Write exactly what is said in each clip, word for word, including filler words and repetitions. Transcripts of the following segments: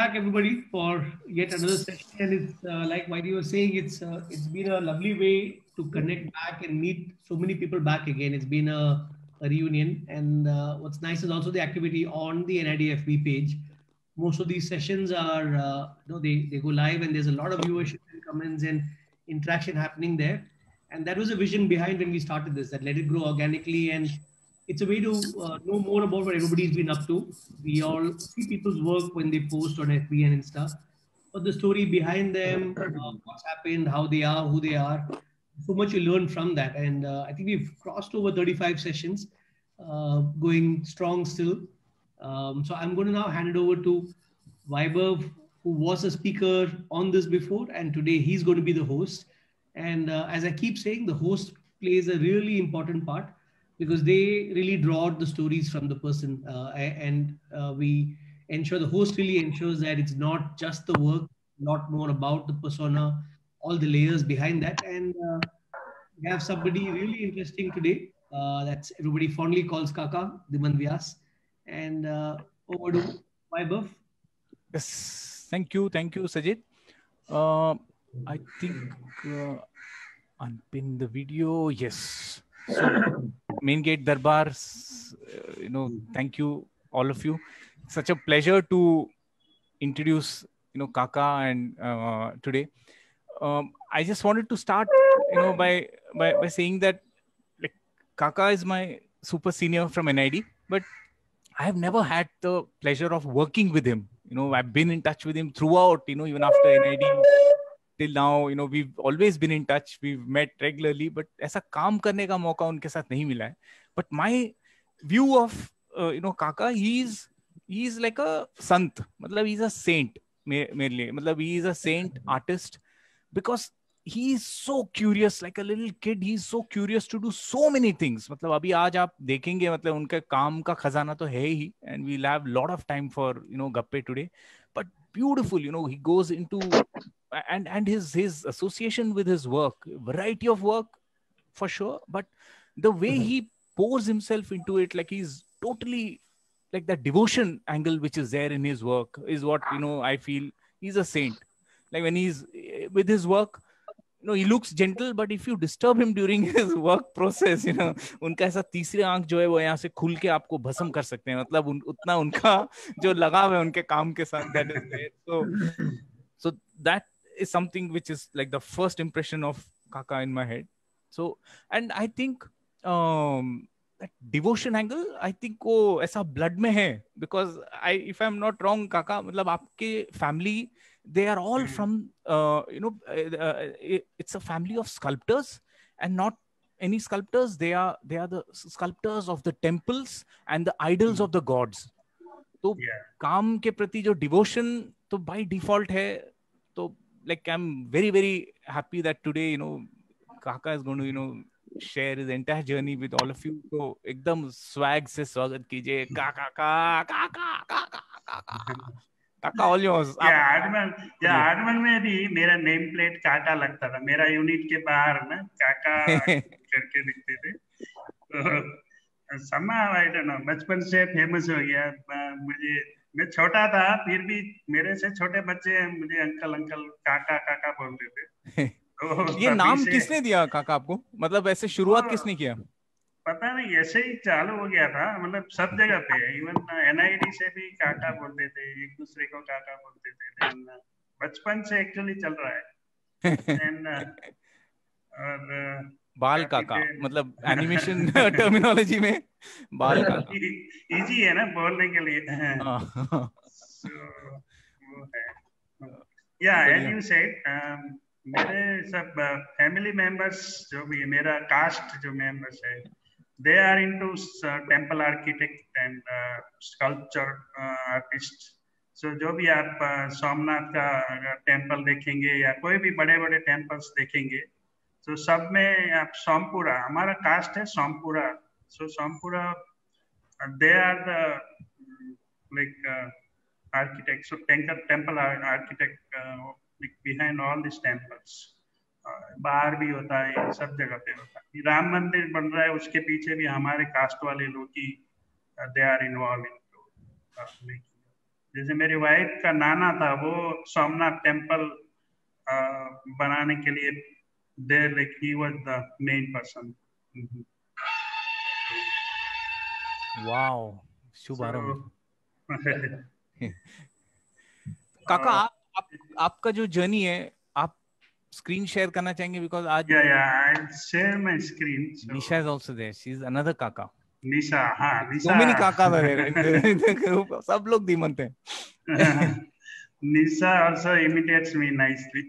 back, everybody, for yet another session. And it's uh, like what you were saying, it's uh, it's been a lovely way to connect back and meet so many people back again. It's been a, a reunion, and uh, what's nice is also the activity on the N I D F B page. Most of these sessions are, uh, you know, they they go live, and there's a lot of viewership and comments and interaction happening there. And that was a vision behind when we started this, that let it grow organically, and it's a way to uh, know more about what everybody's been up to. We all see people's work when they post on F B and Insta, but the story behind them, uh, what's happened, how they are, who they are, so much you learn from that. And uh, I think we've crossed over thirty-five sessions, uh, going strong still. Um, so I'm going to now hand it over to Vaibhav, who was a speaker on this before, and today he's going to be the host. And uh, as I keep saying, the host plays a really important part because they really draw out the stories from the person, uh, and uh, we ensure the host really ensures that it's not just the work, a lot more about the persona, all the layers behind that. And uh, we have somebody really interesting today. Uh, that's everybody fondly calls Kaka, Diman Vyas. And uh, over to Vaibhav. Yes, thank you, thank you, Sajid. Uh, I think uh, unpin the video. Yes. So, Main Gate Darbar, uh, you know, thank you, all of you. Such a pleasure to introduce, you know, Kaka and uh, today. Um, I just wanted to start, you know, by, by by saying that like Kaka is my super senior from N I D, but I have never had the pleasure of working with him. You know, I've been in touch with him throughout, you know, even after N I D till now, you know, we've always been in touch. We've met regularly, but ऐसा काम करने का मौका उनके साथ नहीं मिला है. But my view of, uh, you know, Kaka, he's, he's like a sant. मतलब he's a saint मेरे लिए. मतलब he is a saint artist because he is so curious, like a little kid. He's so curious to do so many things. मतलब अभी आज आप देखेंगे, मतलब उनके काम का खजाना तो है ही, and we'll have lot of time for, you know, Gappe today. But beautiful, you know, he goes into and and his his association with his work, variety of work for sure, but the way he pours himself into it, like he's totally like that devotion angle which is there in his work is what, you know, I feel he's a saint. Like when he's with his work, you know, he looks gentle, but if you disturb him during his work process, you know, उनका ऐसा तीसरी आंख जो है वो यहाँ से खुल के आपको भस्म कर सकते हैं. मतलब उन, उतना उनका जो लगाव है उनके काम के साथ, that is there. So so that is something which is like the first impression of Kaka in my head. So, and I think um that devotion angle, I think वो ऐसा blood में है, because I, if I'm not wrong, Kaka, मतलब आपके family, they are all from uh, you know uh, uh, it's a family of sculptors, and not any sculptors. They are they are the sculptors of the temples and the idols of the gods. तो काम के प्रति जो devotion तो by default है. तो like I'm very very happy that today, you know, Kaka is going to, you know, share his entire journey with all of you. तो एकदम swag से स्वागत कीजिए Kaka Kaka Kaka Kaka Kaka. Kaka, all yours. या Aardman या Aardman में भी मेरा नेम प्लेट काका लगता था. मेरा यूनिट के बाहर ना काका करके दिखते थे. तो somehow I don't know, बचपन से फेमस हो गया. मुझे, मैं छोटा था फिर भी मेरे से छोटे बच्चे मुझे अंकल अंकल काका काका बोलते थे. तो ये नाम किसने दिया काका आपको? मतलब ऐसे शुरुआत किसने किया? पता नहीं, ऐसे ही चालू हो गया था. मतलब सब जगह पे, इवन एनआईडी से भी काका बोलते थे, एक दूसरे को काका बोलते थे. बचपन से एक्चुअली चल रहा है. And, और बाल काका, मतलब एनिमेशन टर्मिनोलॉजी में बाल काका इजी है ना बोलने के लिए. so, वो है. या एज यू सेड, मेरे सब फैमिली मेंबर्स जो भी, मेरा कास्ट जो मेंबर्स है, they are into uh, temple architect and uh, sculpture uh, artist. So जो भी आप uh, सोमनाथ का टेम्पल देखेंगे या कोई भी बड़े बड़े टेम्पल्स देखेंगे, तो सब में आप सोमपुरा, हमारा कास्ट है Sompura. So Sompura, they are the like uh, architects, so temple temple architect uh, behind all these temples. बाहर भी होता है, सब जगह पे होता है. राम मंदिर बन रहा है, उसके पीछे भी हमारे कास्ट वाले लोग ही दे आर इन्वॉल्व इन. जैसे मेरी वाइफ का नाना था, वो सोमनाथ टेम्पल बनाने के लिए there like he was the main person. Wow, शुभारंभ। So, काका, आप, आप आपका जो जर्नी है, आप स्क्रीन शेयर करना चाहेंगे? बिकॉज आज yeah, yeah, I'll share my screen. So, Nisha is also there. She is another काका. Nisha, हाँ, Nisha. So many काका there in the, in the group. सब लोग धीमंत हैं. Nisha also imitates me nicely.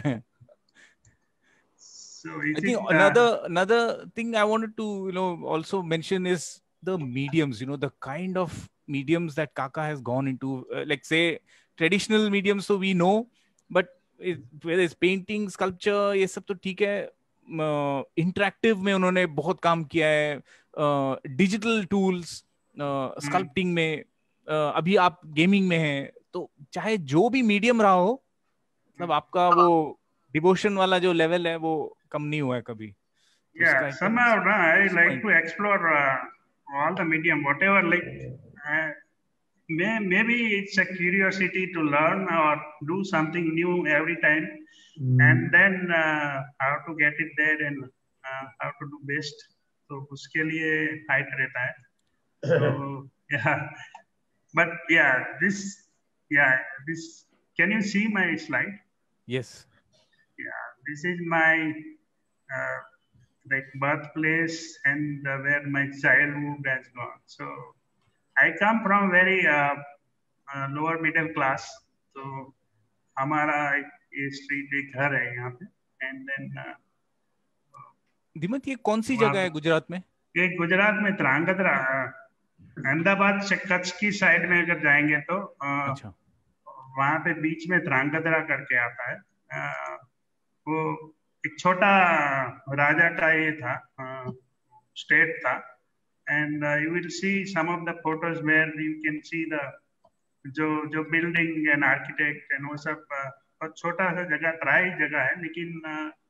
So I is think it, another uh, another thing I wanted to you know also mention is the mediums. You know, the kind of mediums that Kaka has gone into. Uh, like say traditional mediums, so we know, but it, whether it's painting, sculpture, ये सब तो ठीक है. Interactive uh, में उन्होंने बहुत काम किया है. डिजिटल टूल्स, स्कल्पटिंग में, uh, अभी आप गेमिंग में हैं, तो चाहे जो भी मीडियम रहा हो, मतलब आपका वो डिवोशन वाला जो लेवल है वो कम नहीं हुआ है कभी. yeah, somehow no, I like to explore uh, all the medium, whatever. Like uh, may, maybe it's a curiosity to learn or do something new every time, mm. and then uh, how to get it there and uh, how to do best. So उसके लिए fight रहता है. So yeah, but yeah, this yeah this. Can you see my slide? Yes. Yeah, this is my uh, like birthplace and uh, where my childhood has gone. So I come from very uh, uh, lower middle class. So हमारा ये street एक घर है यहाँ पे, and then uh, दिमत, ये कौन सी जगह है गुजरात में? ये गुजरात में त्रांगध्रा, अहमदाबाद से कच्छ की साइड में अगर जाएंगे तो uh, अच्छा, वहां पे बीच में त्रांगध्रा करके आता है. uh, वो एक छोटा राजा का ये था, स्टेट था, and you will see some of the photos where you can see the जो जो बिल्डिंग एंड आर्किटेक्ट एंड वो सब. बहुत छोटा सा जगह, ट्राई जगह है, लेकिन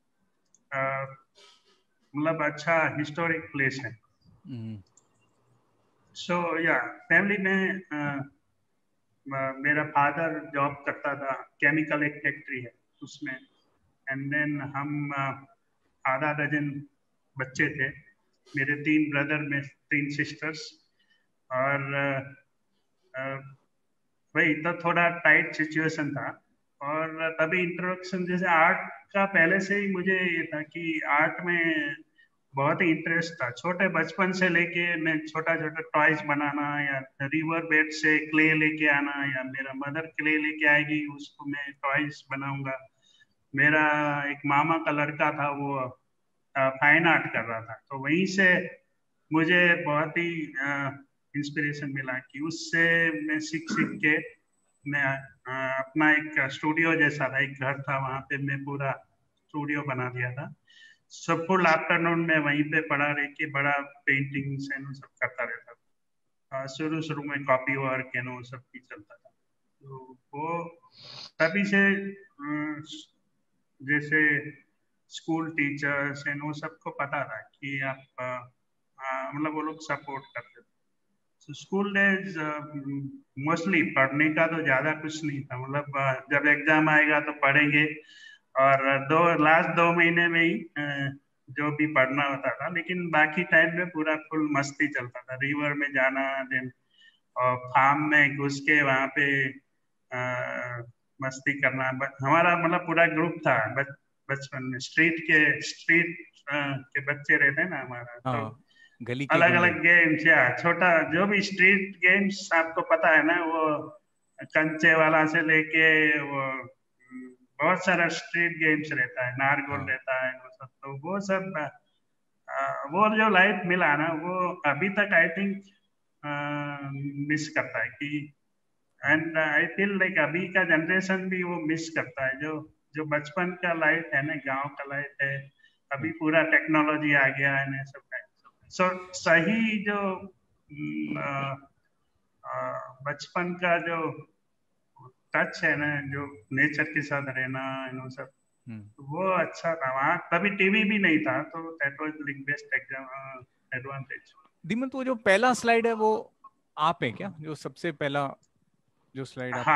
मतलब अच्छा हिस्टोरिक प्लेस है. सो या फैमिली में uh, मेरा फादर जॉब करता था, केमिकल एक फैक्ट्री है उसमें, एंड देन हम आधा दर्जन बच्चे थे, मेरे तीन ब्रदर में तीन सिस्टर्स, और वही तो थोड़ा टाइट सिचुएशन था. और तभी इंट्रोडक्शन जैसे आर्ट का पहले से ही मुझे ये था कि आर्ट में बहुत ही इंटरेस्ट था. छोटे बचपन से लेके मैं छोटा छोटा टॉयज बनाना, या रिवर बेड से क्ले लेके आना, या मेरा मदर क्ले लेके आएगी, उसको मैं टॉयज बनाऊंगा. मेरा एक मामा का लड़का था, वो फाइन आर्ट कर रहा था, तो वहीं से मुझे बहुत ही इंस्पिरेशन मिला कि उससे मैं सीख सीख के मैं आ, अपना एक स्टूडियो जैसा था, एक घर था, वहाँ पे मैं पूरा स्टूडियो बना दिया था. सब फुल आफ्टरनून में वहीं पे पड़ा रह के बड़ा पेंटिंग्स एंड सब करता रहता था. शुरू शुरू में कॉपी वर्क एंड वो सब भी चलता था. तो वो तभी से जैसे स्कूल टीचर्स एंड वो सबको पता था कि आप मतलब वो लोग सपोर्ट करते थे. तो स्कूल डेज मोस्टली पढ़ने का तो ज्यादा कुछ नहीं था, मतलब जब एग्जाम आएगा तो पढ़ेंगे, और दो लास्ट दो महीने में ही जो भी पढ़ना होता था, लेकिन बाकी टाइम में पूरा फुल मस्ती चलता था. रिवर में जाना, देन और फार्म में घुस के वहाँ पे आ, मस्ती करना. हमारा मतलब पूरा ग्रुप था बच, बचपन में. स्ट्रीट के स्ट्रीट के बच्चे रहते हैं ना हमारा, तो गली के अलग अलग गेम्स, या छोटा जो भी स्ट्रीट गेम्स आपको पता है ना, वो कंचे वाला से लेके वो बहुत सारा स्ट्रीट गेम्स रहता है, नारगोल रहता है, वो सब. तो वो सब वो जो लाइफ मिला ना, वो अभी तक आई थिंक मिस करता है कि, एंड आई फील लाइक अभी का जनरेशन भी वो मिस करता है. जो जो बचपन का लाइफ है ना, गांव का लाइफ है, अभी पूरा टेक्नोलॉजी आ गया है ना सब. सो so, सही जो बचपन का जो टच है ना, जो नेचर के साथ रहना वो सब, वो अच्छा था. वहाँ तभी टीवी भी नहीं था, तो that was like best exam advantage. दिमत, वो जो पहला स्लाइड है वो आप है क्या, जो सबसे पहला जो स्लाइड आपने।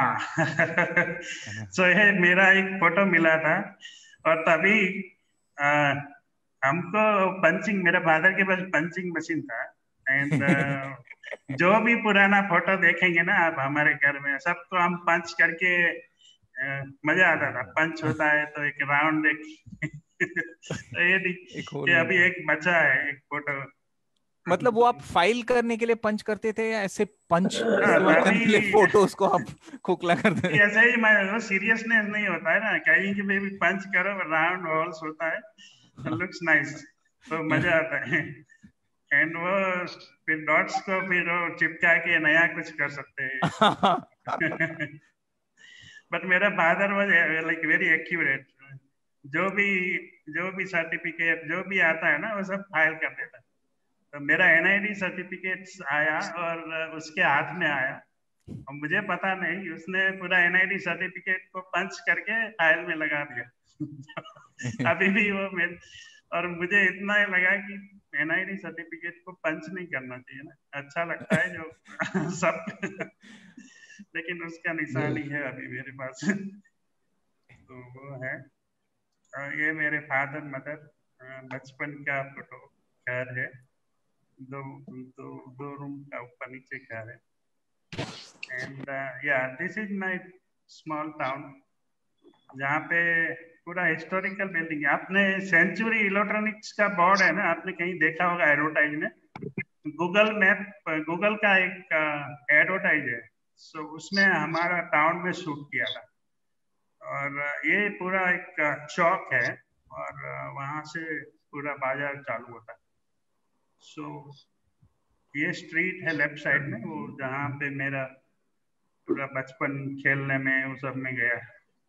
हाँ सो ये मेरा एक फोटो मिला था और तभी आ, हमको पंचिंग, मेरे फादर के पास पंचिंग मशीन था एंड जो भी पुराना फोटो देखेंगे ना आप हमारे घर में, सबको हम पंच करके आ, मजा आता था। पंच होता है तो एक राउंड एक तो ये एक होल ये अभी एक बचा है एक फोटो। मतलब वो आप फाइल करने के लिए पंच करते थे या ऐसे पंच हाँ, इस्तेमाल करने के लिए अभी फोटोज को आप खोखला करते थे? ऐसे ही मैं सीरियसनेस नहीं होता है ना, कहीं कि बेबी पंच करो, राउंड होल्स होता है, लुक्स नाइस, तो मजा आता है। एंड वो फिर डॉट्स को फिर वो चिपका के नया कुछ कर सकते हैं। बट मेरा father was like very accurate, जो भी जो भी सर्टिफिकेट जो भी आता है ना वो सब फाइल कर देता। तो मेरा एनआईडी सर्टिफिकेट आया और उसके हाथ में आया और मुझे पता नहीं, उसने पूरा एनआईडी सर्टिफिकेट को पंच करके फाइल में लगा दिया। अभी भी वो मेरे, और मुझे इतना ही लगा कि एनआईडी सर्टिफिकेट को पंच नहीं करना चाहिए ना, अच्छा लगता है जो सब लेकिन उसका निशान ही है अभी मेरे पास। तो वो है, ये मेरे फादर मदर बचपन का फोटो घर है, दो दो दो रूम का ऊपर नीचे घर है। And yeah this is my small town जहाँ पे पूरा हिस्टोरिकल बिल्डिंग है। आपने सेंचुरी इलेक्ट्रॉनिक्स का बोर्ड है ना, आपने कहीं देखा होगा एडवर्टाइज में, गूगल मैप, गूगल का एक एडवर्टाइज है, सो so, उसमें हमारा टाउन में शूट किया था। और ये पूरा एक चौक है और वहां से पूरा बाजार चालू होता है। सो so, ये स्ट्रीट है लेफ्ट साइड में, वो जहाँ पे मेरा पूरा बचपन खेलने में वो सब में गया।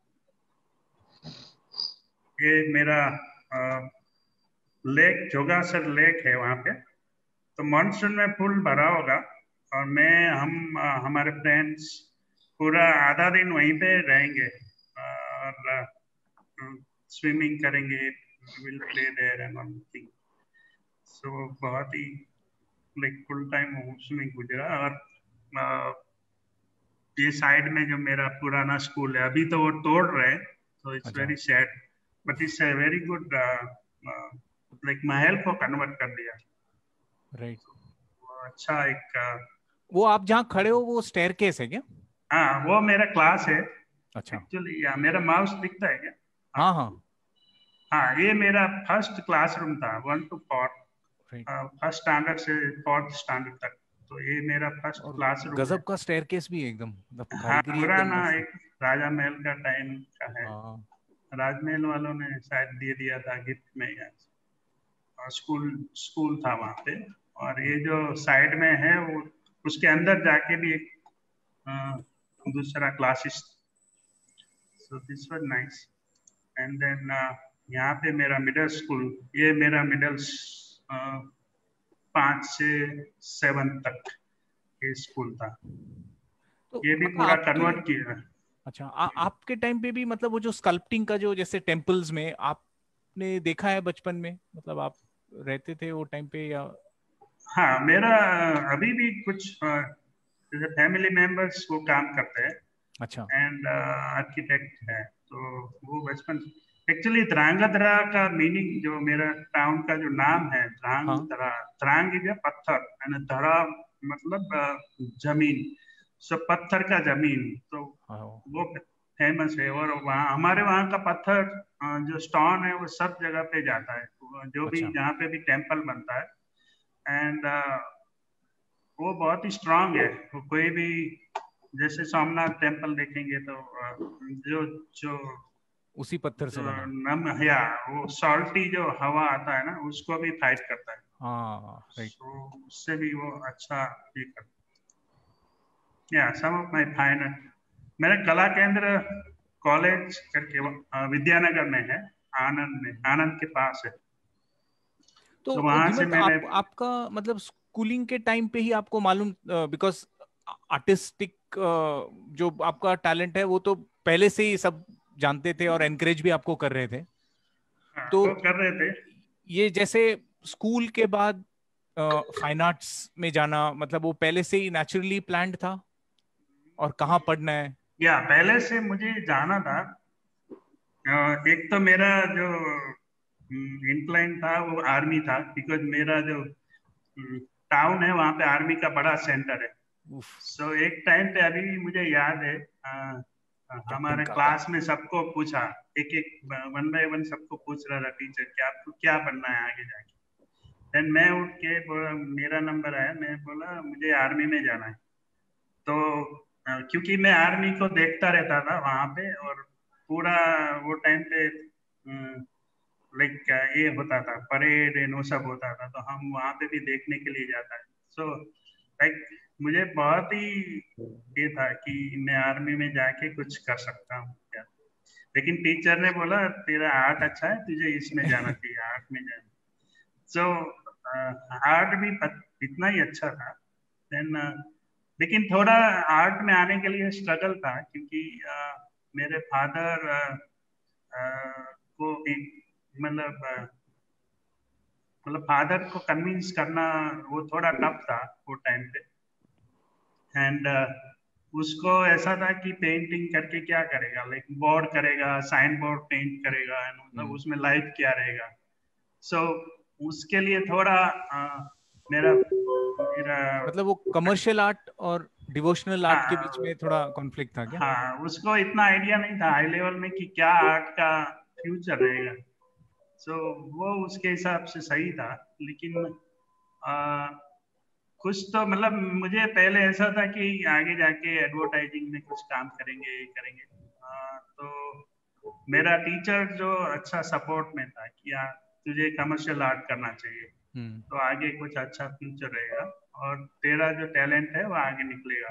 ये मेरा आ, लेक, जोगासर लेक है वहाँ पे, तो मानसून में फुल भरा होगा और मैं हम आ, हमारे फ्रेंड्स पूरा आधा दिन वहीं पे रहेंगे और स्विमिंग करेंगे, will play there and all thing. So बहुत ही लाइक फुल टाइम उसमें गुजरा। और आ, ये साइड में जो मेरा पुराना स्कूल है, अभी तो वो तोड़ रहे हैं, तो it's very sad, but it's a very good, like महल को कन्वर्ट कर दिया। Right right. वो अच्छा एक uh, वो आप जहाँ खड़े हो वो स्टेयरकेस है क्या? हाँ वो मेरा क्लास है अच्छा एक्चुअली। या मेरा माउस दिखता है क्या? हाँ हाँ हाँ ये मेरा फर्स्ट क्लासरूम था, one to fourth, first standard से फोर्थ स्टैंडर्ड तक, तो ये मेरा फर्स्ट क्लासरूम। गजब का स्टेयरकेस भी एकदम, हाँ पुराना एक राजा महल का टाइम का है। राजमहल वालों ने शायद दे दिया था गिफ्ट में या और स्कूल स्कूल था वहाँ पे। और ये जो साइड में है वो उसके अंदर जाके भी एक आ, दूसरा classes, so this was nice. And then यहाँ पे मेरा मिडिल स्कूल, ये मेरा मिडिल पाँच से सेवन तक ये स्कूल था, तो ये भी पूरा कन्वर्ट किया। अच्छा आ, आपके टाइम पे भी मतलब वो जो स्कल्पटिंग का जो जैसे टेम्पल्स में आपने देखा है बचपन में, मतलब आप रहते थे वो टाइम पे या? हाँ मेरा अभी भी कुछ जैसे फैमिली मेंबर्स वो काम करते हैं। अच्छा। एंड आर्किटेक्ट है, तो वो बचपन एक्चुअली ध्रांगध्रा का मीनिंग, जो मेरा टाउन का जो नाम है ध्रांगध्रा, ध्रांग इज पत्थर एंड धरा मतलब जमीन, सो पत्थर का जमीन, तो वो फेमस है। और वहाँ हमारे वहाँ का पत्थर जो स्टोन है वो सब जगह पे जाता है, जो भी जहाँ पे भी टेम्पल बनता है। एंड uh, वो बहुत ही स्ट्रांग है, वो कोई भी जैसे सोमनाथ टेम्पल देखेंगे तो जो जो उसी पत्थर से बना, नम या वो सॉल्टी जो हवा आता है ना उसको भी फाइट करता है। हाँ राइट। so, उससे भी वो अच्छा ये करता है। या सम ऑफ माय फाइन, मेरा कला केंद्र कॉलेज करके विद्यानगर में है, आनंद में, आनंद के पास है। तो, तो वहां से मैंने आप, आपका मतलब स्कूलिंग के टाइम पे ही आपको मालूम, बिकॉज आर्टिस्टिक जो आपका टैलेंट है वो तो पहले से ही सब जानते थे और एनकरेज भी आपको कर रहे थे। हाँ, तो कर रहे थे ये जैसे स्कूल के बाद फाइन आर्ट्स में जाना, मतलब वो पहले से ही नेचुरली प्लान्ड था? और कहाँ पढ़ना है? या पहले से मुझे जाना था। एक तो मेरा जो इंक्लाइन था वो आर्मी था, बिकॉज मेरा जो टाउन है वहाँ पे आर्मी का बड़ा सेंटर है। सो so, एक टाइम पे अभी भी मुझे याद है, आ, हमारे क्लास में सबको पूछा, एक एक वन बाय वन सबको पूछ रहा था टीचर कि आपको क्या बनना है आगे जाके। देन मैं उठ के बोला, मेरा नंबर आया, मैं बोला मुझे आर्मी में जाना है। तो क्योंकि मैं आर्मी को देखता रहता था वहां पे, और पूरा वो टाइम पे लाइक ये होता था, परेड एंड वो सब होता था, तो हम वहां पे भी देखने के लिए जाता है। सो लाइक मुझे बहुत ही ये था कि मैं आर्मी में जाके कुछ कर सकता हूँ क्या। लेकिन टीचर ने बोला तेरा आर्ट अच्छा है, तुझे इसमें जाना चाहिए, आर्ट में जाना। सो आर्ट भी इतना ही अच्छा था। देन लेकिन थोड़ा आर्ट में आने के लिए स्ट्रगल था, क्योंकि uh, मेरे फादर uh, uh, को मतलब मतलब फादर को कन्विंस करना वो थोड़ा टफ था वो टाइम पे। एंड uh, उसको ऐसा था कि पेंटिंग करके क्या करेगा, लाइक बोर्ड करेगा, साइन बोर्ड पेंट करेगा, मतलब hmm. उसमें लाइफ क्या रहेगा। सो so, उसके लिए थोड़ा uh, मेरा मेरा मतलब वो कमर्शियल आर्ट और डिवोशनल आर्ट के बीच में थोड़ा कॉन्फ्लिक्ट था क्या? हाँ, उसको इतना आइडिया नहीं था हाई लेवल में कि क्या आर्ट का फ्यूचर रहेगा। सो so, वो उसके हिसाब से सही था। लेकिन आ, कुछ तो मतलब मुझे पहले ऐसा था कि आगे जाके एडवर्टाइजिंग में कुछ काम करेंगे करेंगे आ, तो मेरा टीचर जो अच्छा सपोर्ट में था कि यार तुझे कमर्शियल आर्ट करना चाहिए, hmm. तो आगे कुछ अच्छा फ्यूचर रहेगा और तेरा जो टैलेंट है वो आगे निकलेगा।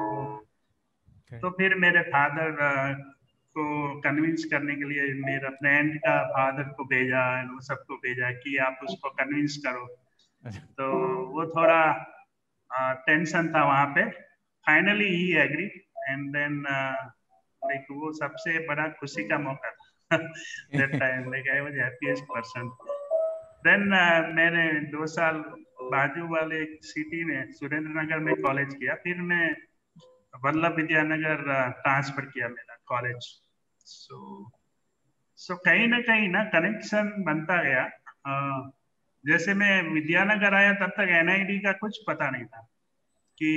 okay. तो फिर मेरे फादर को कन्विंस करने के लिए मेरा फ्रेंड का फादर को भेजा, वो सबको भेजा कि आप उसको कन्विंस करो। तो वो थोड़ा टेंशन uh, था वहां पे। फाइनली ही एग्री एंड देन लाइक वो सबसे बड़ा खुशी का मौका था that time, like I was happiest person. Then मैंने दो साल बाजू वाले सिटी में सुरेंद्र नगर में कॉलेज किया, फिर मैं वल्लभ विद्यानगर ट्रांसफर uh, किया मेरा कॉलेज। सो सो कहीं ना कहीं ना कनेक्शन बनता गया। uh, जैसे मैं विद्यानगर आया तब तक एनआईडी का कुछ पता नहीं था कि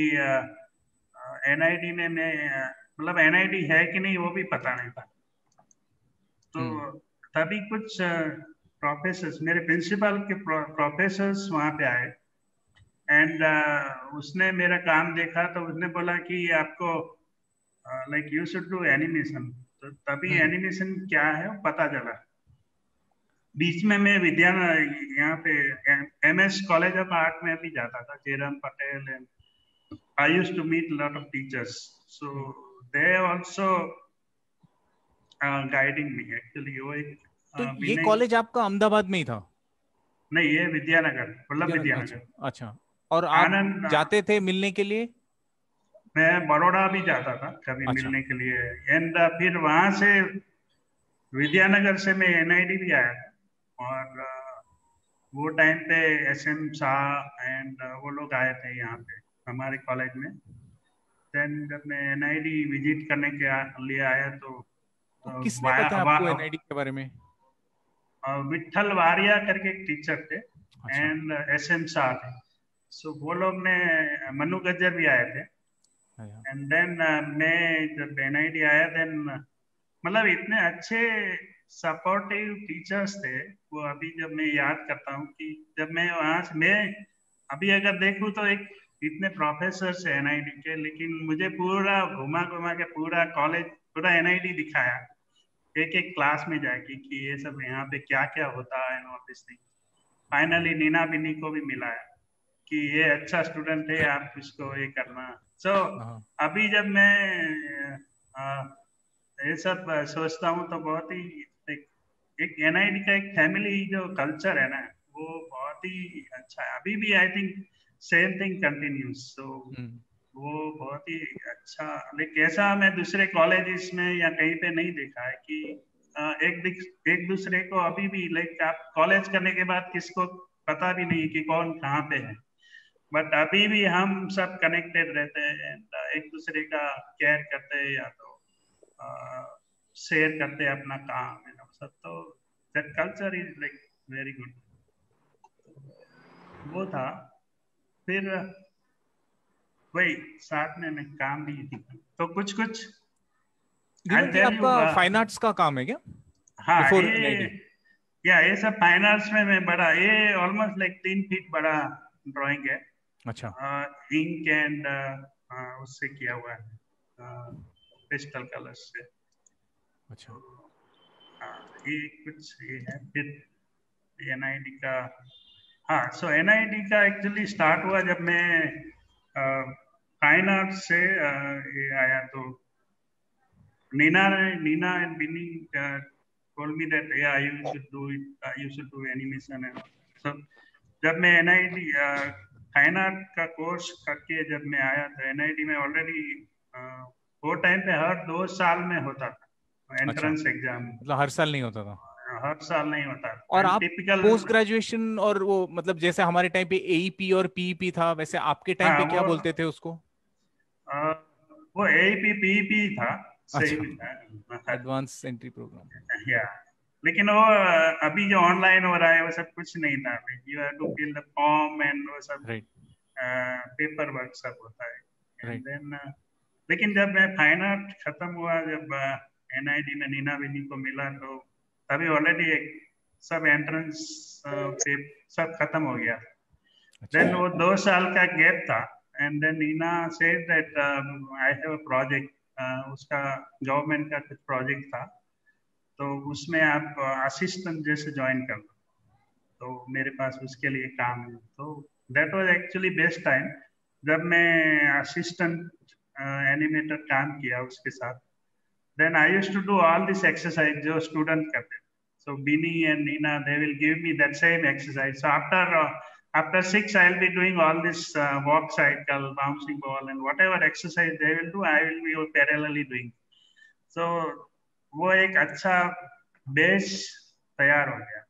एनआईडी में मैं मतलब एनआईडी है कि नहीं वो भी पता नहीं था। तो तभी कुछ प्रोफेसर्स, मेरे प्रिंसिपल के प्रोफेसर्स वहाँ पे आए एंड uh, उसने मेरा काम देखा, तो उसने बोला कि आपको like you should do animation. तो तभी एनिमेशन क्या है वो पता चला। बीच में मैं विद्या यहाँ पे एमएस कॉलेज ऑफ आर्ट में भी जाता था, Jairam Patel, and I used to meet lot of teachers, so they also guiding me actually. वो एक तो uh, ये कॉलेज आपका अहमदाबाद में ही था? नहीं, ये विद्यानगर, वल्लभ विद्यानगर। अच्छा, अच्छा। और आप आनंद जाते थे मिलने के लिए? मैं बड़ौदा भी जाता था कभी अच्छा। मिलने के लिए। एंड uh, फिर वहां से विद्यानगर से मैं एनआईडी भी आया था, और uh, वो टाइम पे एस एम शाह एंड वो लोग आए थे यहाँ पे हमारे कॉलेज में। देन जब मैं एनआईडी विजिट करने के लिए आया तो, तो किसने बताया आपको एनआईडी के बारे में? विठल वारिया करके एक टीचर थे एंड एस एम शाह थे। सो वो लोग ने, मनु गज्जर भी आए थे। एंड देन मैं जब एनआईडी आया, देन मतलब इतने अच्छे सपोर्टिव टीचर्स थे वो। अभी जब मैं याद करता हूँ कि जब मैं वहां से, मैं अभी अगर देखूँ तो एक इतने प्रोफेसर है एनआईडी के, लेकिन मुझे पूरा घुमा घुमा के पूरा कॉलेज, पूरा एनआईडी दिखाया एक एक क्लास में जाके कि ये सब यहाँ पे क्या क्या होता है and all this thing. Finally Nina Bini को भी मिला है कि ये अच्छा स्टूडेंट है, आप इसको ये करना। सो so, अभी जब मैं आ, ये सब सोचता हूँ तो बहुत ही एक, एक एनआईडी का एक फैमिली जो कल्चर है ना, वो बहुत ही अच्छा है। अभी भी I think same thing continues. So वो बहुत ही अच्छा, लेकिन ऐसा मैं दूसरे कॉलेजेस में या कहीं पे नहीं देखा है कि एक एक दूसरे को अभी भी, लाइक आप कॉलेज करने के बाद किसको पता भी नहीं कि कौन कहाँ पे है। बट अभी भी हम सब कनेक्टेड रहते हैं, एक दूसरे का केयर करते हैं या तो शेयर करते हैं अपना काम है सब, तो that culture is like very good. वो था। फिर वही साथ में मैं काम भी थी, तो कुछ कुछ धीमन जी आपका फाइन आर्ट्स का काम है क्या? हाँ Before ये N I D? या ये सब फाइन आर्ट्स में मैं बड़ा, ये ऑलमोस्ट लाइक तीन फीट बड़ा ड्राइंग है। अच्छा। इंक एंड उससे किया हुआ है, पेस्टल कलर से। अच्छा। हाँ ये कुछ ये है। फिर एन आई डी का, हाँ सो एन आई डी का एक्चुअली स्टार्ट हुआ जब मैं फाइन आर्ट से uh, ये आया, तो Nina Nina and Bini told me that yeah you should do it, uh, you should do animation and so जब मैं N I D fine art का कोर्स करके जब मैं आया तो एन आई डी में ऑलरेडी वो टाइम पे हर दो साल में होता था एंट्रेंस एग्जाम। मतलब हर साल नहीं होता था? हर साल नहीं होता। और आप टिपिकल पोस्ट ग्रेजुएशन और वो मतलब जैसे हमारे टाइम पे ए ई पी और पी ई पी था, वैसे आपके टाइम हाँ, पे क्या वो, बोलते थे उसको? आ, वो A E P P E P था। अच्छा, एडवांस एंट्री प्रोग्राम। या लेकिन वो अभी जो ऑनलाइन हो रहा है वो सब कुछ नहीं था। You have to fill the form and वो सब राइट, पेपर वर्क सब होता है। राइट। देन लेकिन जब मैं फाइन आर्ट खत्म हुआ, जब एन आई डी में नीना विनी को मिला, तो तभी ऑलरेडी एक सब एंट्रेंस पे सब खत्म हो गया। देन वो दो साल का गैप था and then Nina said that I have a project, उसका गवर्नमेंट का कुछ प्रोजेक्ट था, तो उसमें आप असिस्टेंट जैसे ज्वाइन कर लो, तो मेरे पास उसके लिए काम है। तो that was actually best time जब मैं असिस्टेंट एनिमेटर काम किया उसके साथ। Then I used to do all this exercise जो स्टूडेंट करते हैं। So Bini and Nina, they will give me that same exercise. So after uh, after six, I'll be doing all this uh, walk cycle, bouncing ball, and whatever exercise they will do, I will be parallelly doing. So वो एक अच्छा base तैयार हो गया।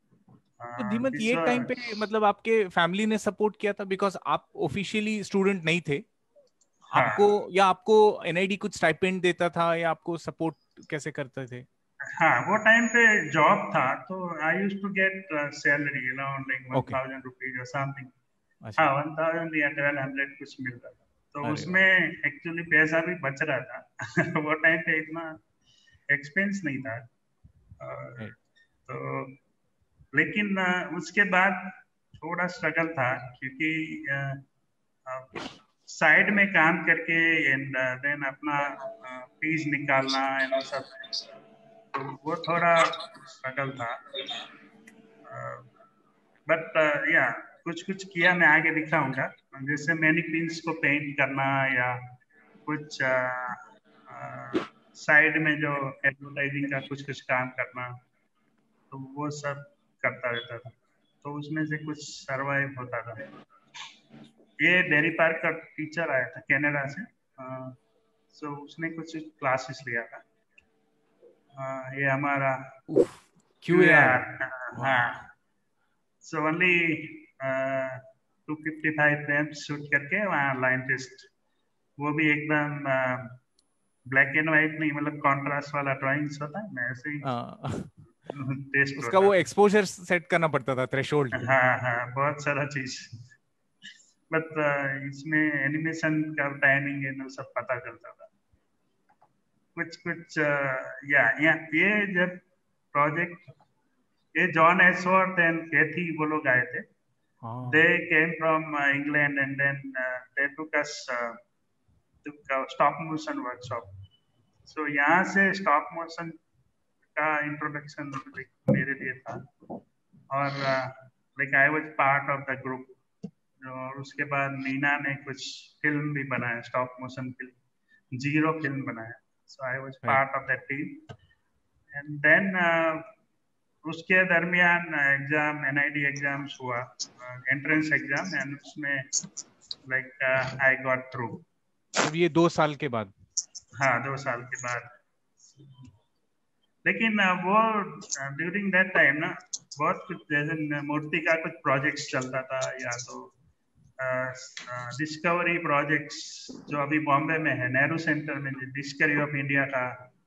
तो धीमत ये time पे मतलब आपके फैमिली ने सपोर्ट किया था, बिकॉज आप ऑफिशियली स्टूडेंट नहीं थे? हाँ। आपको या आपको एन आई डी कुछ स्टाइपेंड देता था या आपको सपोर्ट कैसे करते थे? हाँ वो टाइम पे जॉब था, तो I used to get salary around like one thousand rupees और समथिंग। हाँ वन थाउजेंड या ट्वेल्व हंड्रेड कुछ मिलता था, तो उसमें एक्चुअली पैसा भी बच रहा था। वो टाइम पे इतना एक्सपेंस नहीं था। uh, तो लेकिन uh, उसके बाद थोड़ा स्ट्रगल था, क्योंकि साइड uh, में काम करके एंड देन अपना फीस uh, निकालना एंड सब, तो वो थोड़ा स्ट्रगल था। बट uh, या uh, कुछ कुछ किया, मैं आगे दिखाऊंगा, जैसे मैनिक्विन्स को पेंट करना या कुछ साइड uh, uh, में जो एडवर्टाइजिंग का कुछ कुछ काम करना, तो वो सब करता रहता था। तो उसमें से कुछ सरवाइव होता था। ये डेरी पार्क का टीचर आया था कनाडा से, uh, so उसने कुछ क्लासेस लिया था। Uh, ये हमारा क्यू ए आर। हाँ, so only two fifty five frames shoot करके वहाँ लाइन टेस्ट, वो भी एकदम ब्लैक एंड व्हाइट नहीं, मतलब कॉन्ट्रास्ट वाला ड्राइंग्स होता है ना, ऐसे ही टेस्ट उसका वो एक्सपोजर सेट करना पड़ता था, थ्रेशोल्ड। हाँ हाँ बहुत सारा चीज, बट इसमें एनिमेशन का टाइमिंग है ना सब पता चलता था कुछ कुछ। या या ये जब प्रोजेक्ट, ये जॉन एसवर्थ एंड कैथी वो लोग आए थे, they came from England and then they took us to stop motion workshop. So यहाँ से स्टॉप मोशन का इंट्रोडक्शन मेरे लिए था, और like I was part of the group. और उसके बाद नीना ने कुछ फिल्म भी बनाया, stop motion film, zero film बनाया। So I was part right. of that team, and then uh, उसके दरमियान exam N I D exams हुआ, एंट्रेंस एग्जाम, एंड उसमें लाइक आई गॉट थ्रू। अब ये दो साल के बाद? हाँ दो साल के बाद। लेकिन uh, वो ड्यूरिंग दैट टाइम ना बहुत कुछ, जैसे मूर्ति का कुछ प्रोजेक्ट्स चलता था, या तो डिस्कवरी प्रोजेक्ट्स जो अभी बॉम्बे में है, नेहरू सेंटर में, डिस्कवरी ऑफ इंडिया का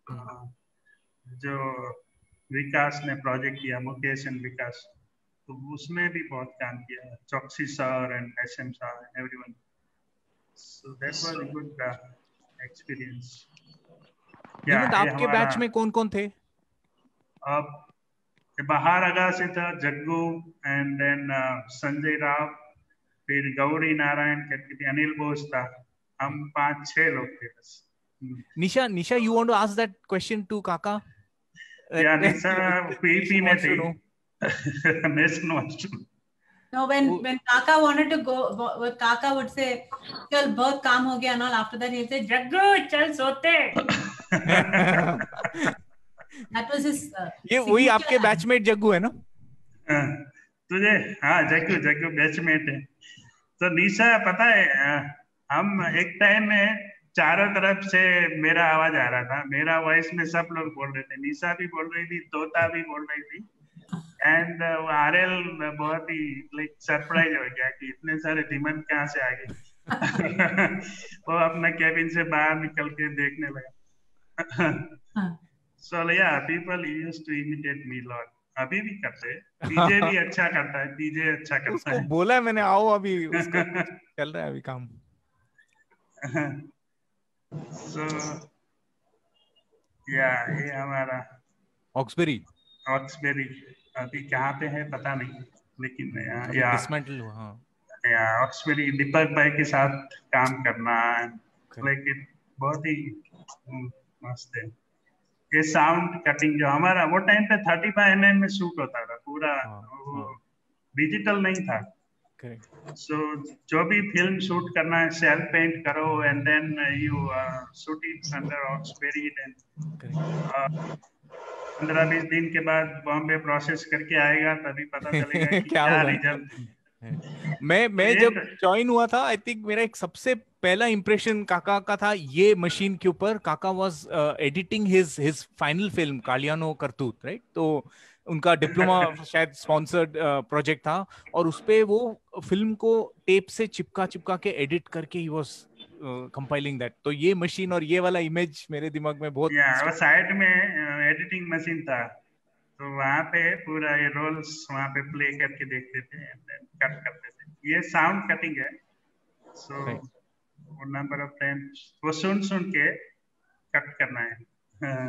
जो विकास ने प्रोजेक्ट किया, मुकेश एंड विकास, तो उसमें भी बहुत काम किया, Chauksi sir and S M sir, everyone. So that was a good experience. क्या आपके बैच में कौन कौन थे? अब बाहर अगा से था जग्गू एंड देन संजय राव, फिर गौरी नारायण करके, अनिल बोस था. हम पांच छह लोग थे बस. निशा, निशा, you want to ask that question to Kaka? Yeah, Nisha P P में थी. Nation wants to know. No, when when Kaka wanted to go, Kaka would say, "चल बहुत काम हो गया," and all. After that, he'd say, "Jaggu चल सोते." That was his. Uh, ये वही आपके बैचमेट जग्गू है ना? तुझे हाँ जग्गू जग्गू बैचमेट है. तो निशा पता है, हम एक टाइम में चारों तरफ से मेरा आवाज आ रहा था, मेरा वॉइस में सब लोग बोल रहे थे, निशा भी बोल रही थी, तोता भी बोल रही थी, एंड आरएल बहुत ही लाइक सरप्राइज हो गया कि इतने सारे डिमांड कहाँ से आ गए. वो अपना कैबिन से बाहर निकल के देखने लगा. So yeah, people used to imitate me a lot. अभी भी करते हैं. डीजे भी अच्छा करता है, डीजे अच्छा करता उसको है. उसको बोला मैंने, आओ अभी, उसका चल रहा है अभी काम. So yeah, ये हमारा ऑक्सबेरी. ऑक्सबेरी अभी कहाँ पे है पता नहीं, लेकिन या डिसमेंटल हुआ. हाँ, या ऑक्सबेरी दीपक भाई के साथ काम करना, लाइक बहुत ही मस्त है. ये साउंड कटिंग जो हमारा वो टाइम पे थर्टी फाइव एम एम में शूट होता था पूरा, वो डिजिटल नहीं था. सो so, जो भी फिल्म शूट करना है सेल्फ पेंट करो and then you shoot it under Oxberry. पंद्रह बीस दिन के बाद बॉम्बे प्रोसेस करके आएगा, तभी पता चलेगा कि क्या, क्या रिजल्ट. मैं मैं जब ज्वाइन हुआ था, आई थिंक मेरा एक सबसे पहला इंप्रेशन काका का था ये मशीन के ऊपर. Kaka was editing his his final film कालियानो करतूत, राइट? तो उनका डिप्लोमा शायद स्पॉन्सर्ड प्रोजेक्ट था, और उसपे वो फिल्म को टेप से चिपका चिपका के एडिट करके ही वाज कंपाइलिंग दैट. तो ये मशीन और ये वाला इमेज मेरे दिमाग में बहुत. yeah, साइड में एडिटिंग मशीन था, तो वहाँ पे पूरा ये रोल्स वहाँ पे प्ले करके देखते थे, कट करते थे. ये साउंड कटिंग है. सो so, वो नंबर ऑफ टाइम्स वो सुन सुन के कट करना है.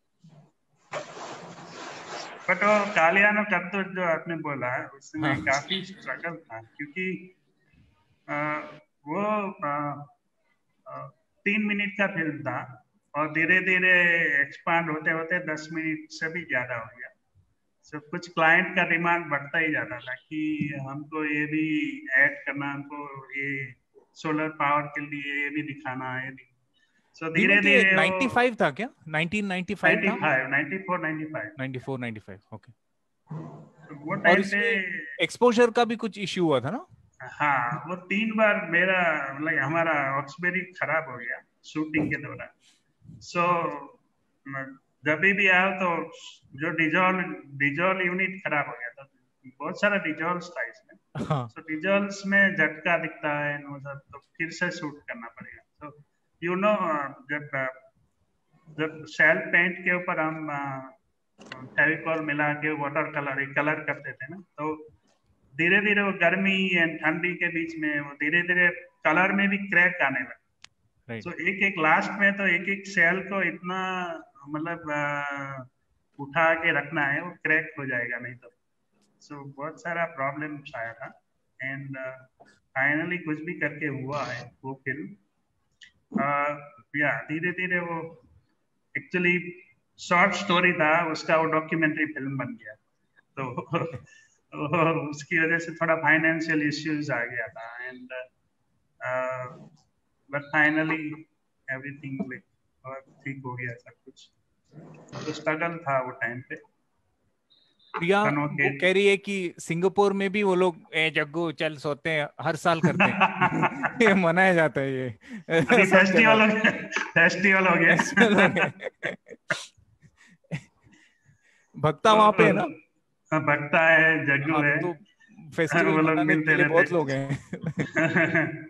बट वो कालियानो करतूत जो आपने बोला, उसमें हाँ. काफी स्ट्रगल था, क्योंकि आ, वो आ, आ, तीन मिनट का फिल्म था, और धीरे धीरे एक्सपांड होते होते दस मिनट से भी ज्यादा हो गया. So, कुछ क्लाइंट का डिमांड बढ़ता ही जाता था कि हमको ये भी ऐड करना, हमको ये सोलर पावर के लिए ये भी दिखाना है. so, धीरे धीरे ninety-five था क्या? nineteen ninety-five था? ninety-five, ninety-four, ninety-five. ninety-four, ninety-five, okay. तो वो टाइम पे एक्सपोजर का भी कुछ इश्यू हुआ था ना? हाँ, वो तीन बार मेरा मतलब हमारा ऑक्सबेरी खराब हो गया शूटिंग के दौरान. सो so, जब भी आया तो जो डिजॉल डिजॉल यूनिट खराब हो गया था. बहुत सारा डिजॉल्स था इसमें. हाँ. so, डिजॉल्स में झटका दिखता है, वो सब तो फिर से शूट करना पड़ेगा. तो यू नो जब जब सेल पेंट के ऊपर हम फेविकॉल मिला के वाटर कलर कलर करते थे ना, तो धीरे धीरे वो गर्मी एंड ठंडी के बीच में वो धीरे धीरे कलर में भी क्रैक आने लगा. right. so, एक एक लास्ट में तो एक एक सेल को इतना मतलब उठा के रखना है, वो क्रैक हो जाएगा नहीं तो. सो so, बहुत सारा प्रॉब्लम आया था, एंड फाइनली कुछ भी करके हुआ है वो फिल्म. या धीरे धीरे वो एक्चुअली शॉर्ट स्टोरी था उसका, वो डॉक्यूमेंट्री फिल्म बन गया. तो उसकी वजह से थोड़ा फाइनेंशियल इश्यूज आ गया था, एंड बट फाइनली एवरीथिंग ठीक हो गया सब कुछ. तो स्ट्रगल था वो टाइम पे. प्रिया वो कह रही है कि सिंगापुर में भी वो लोग ए जग्गू चल सोते हैं हर साल करते हैं. ये मनाया जाता है, ये फेस्टिवल हो गया. फेस्टिवल हो गया. भक्ता वहां पे है ना? भक्ता है, जग्गू है. तो फेस्टिवल वो लोग मनाने मिलते के लिए बहुत रहते। लोग हैं।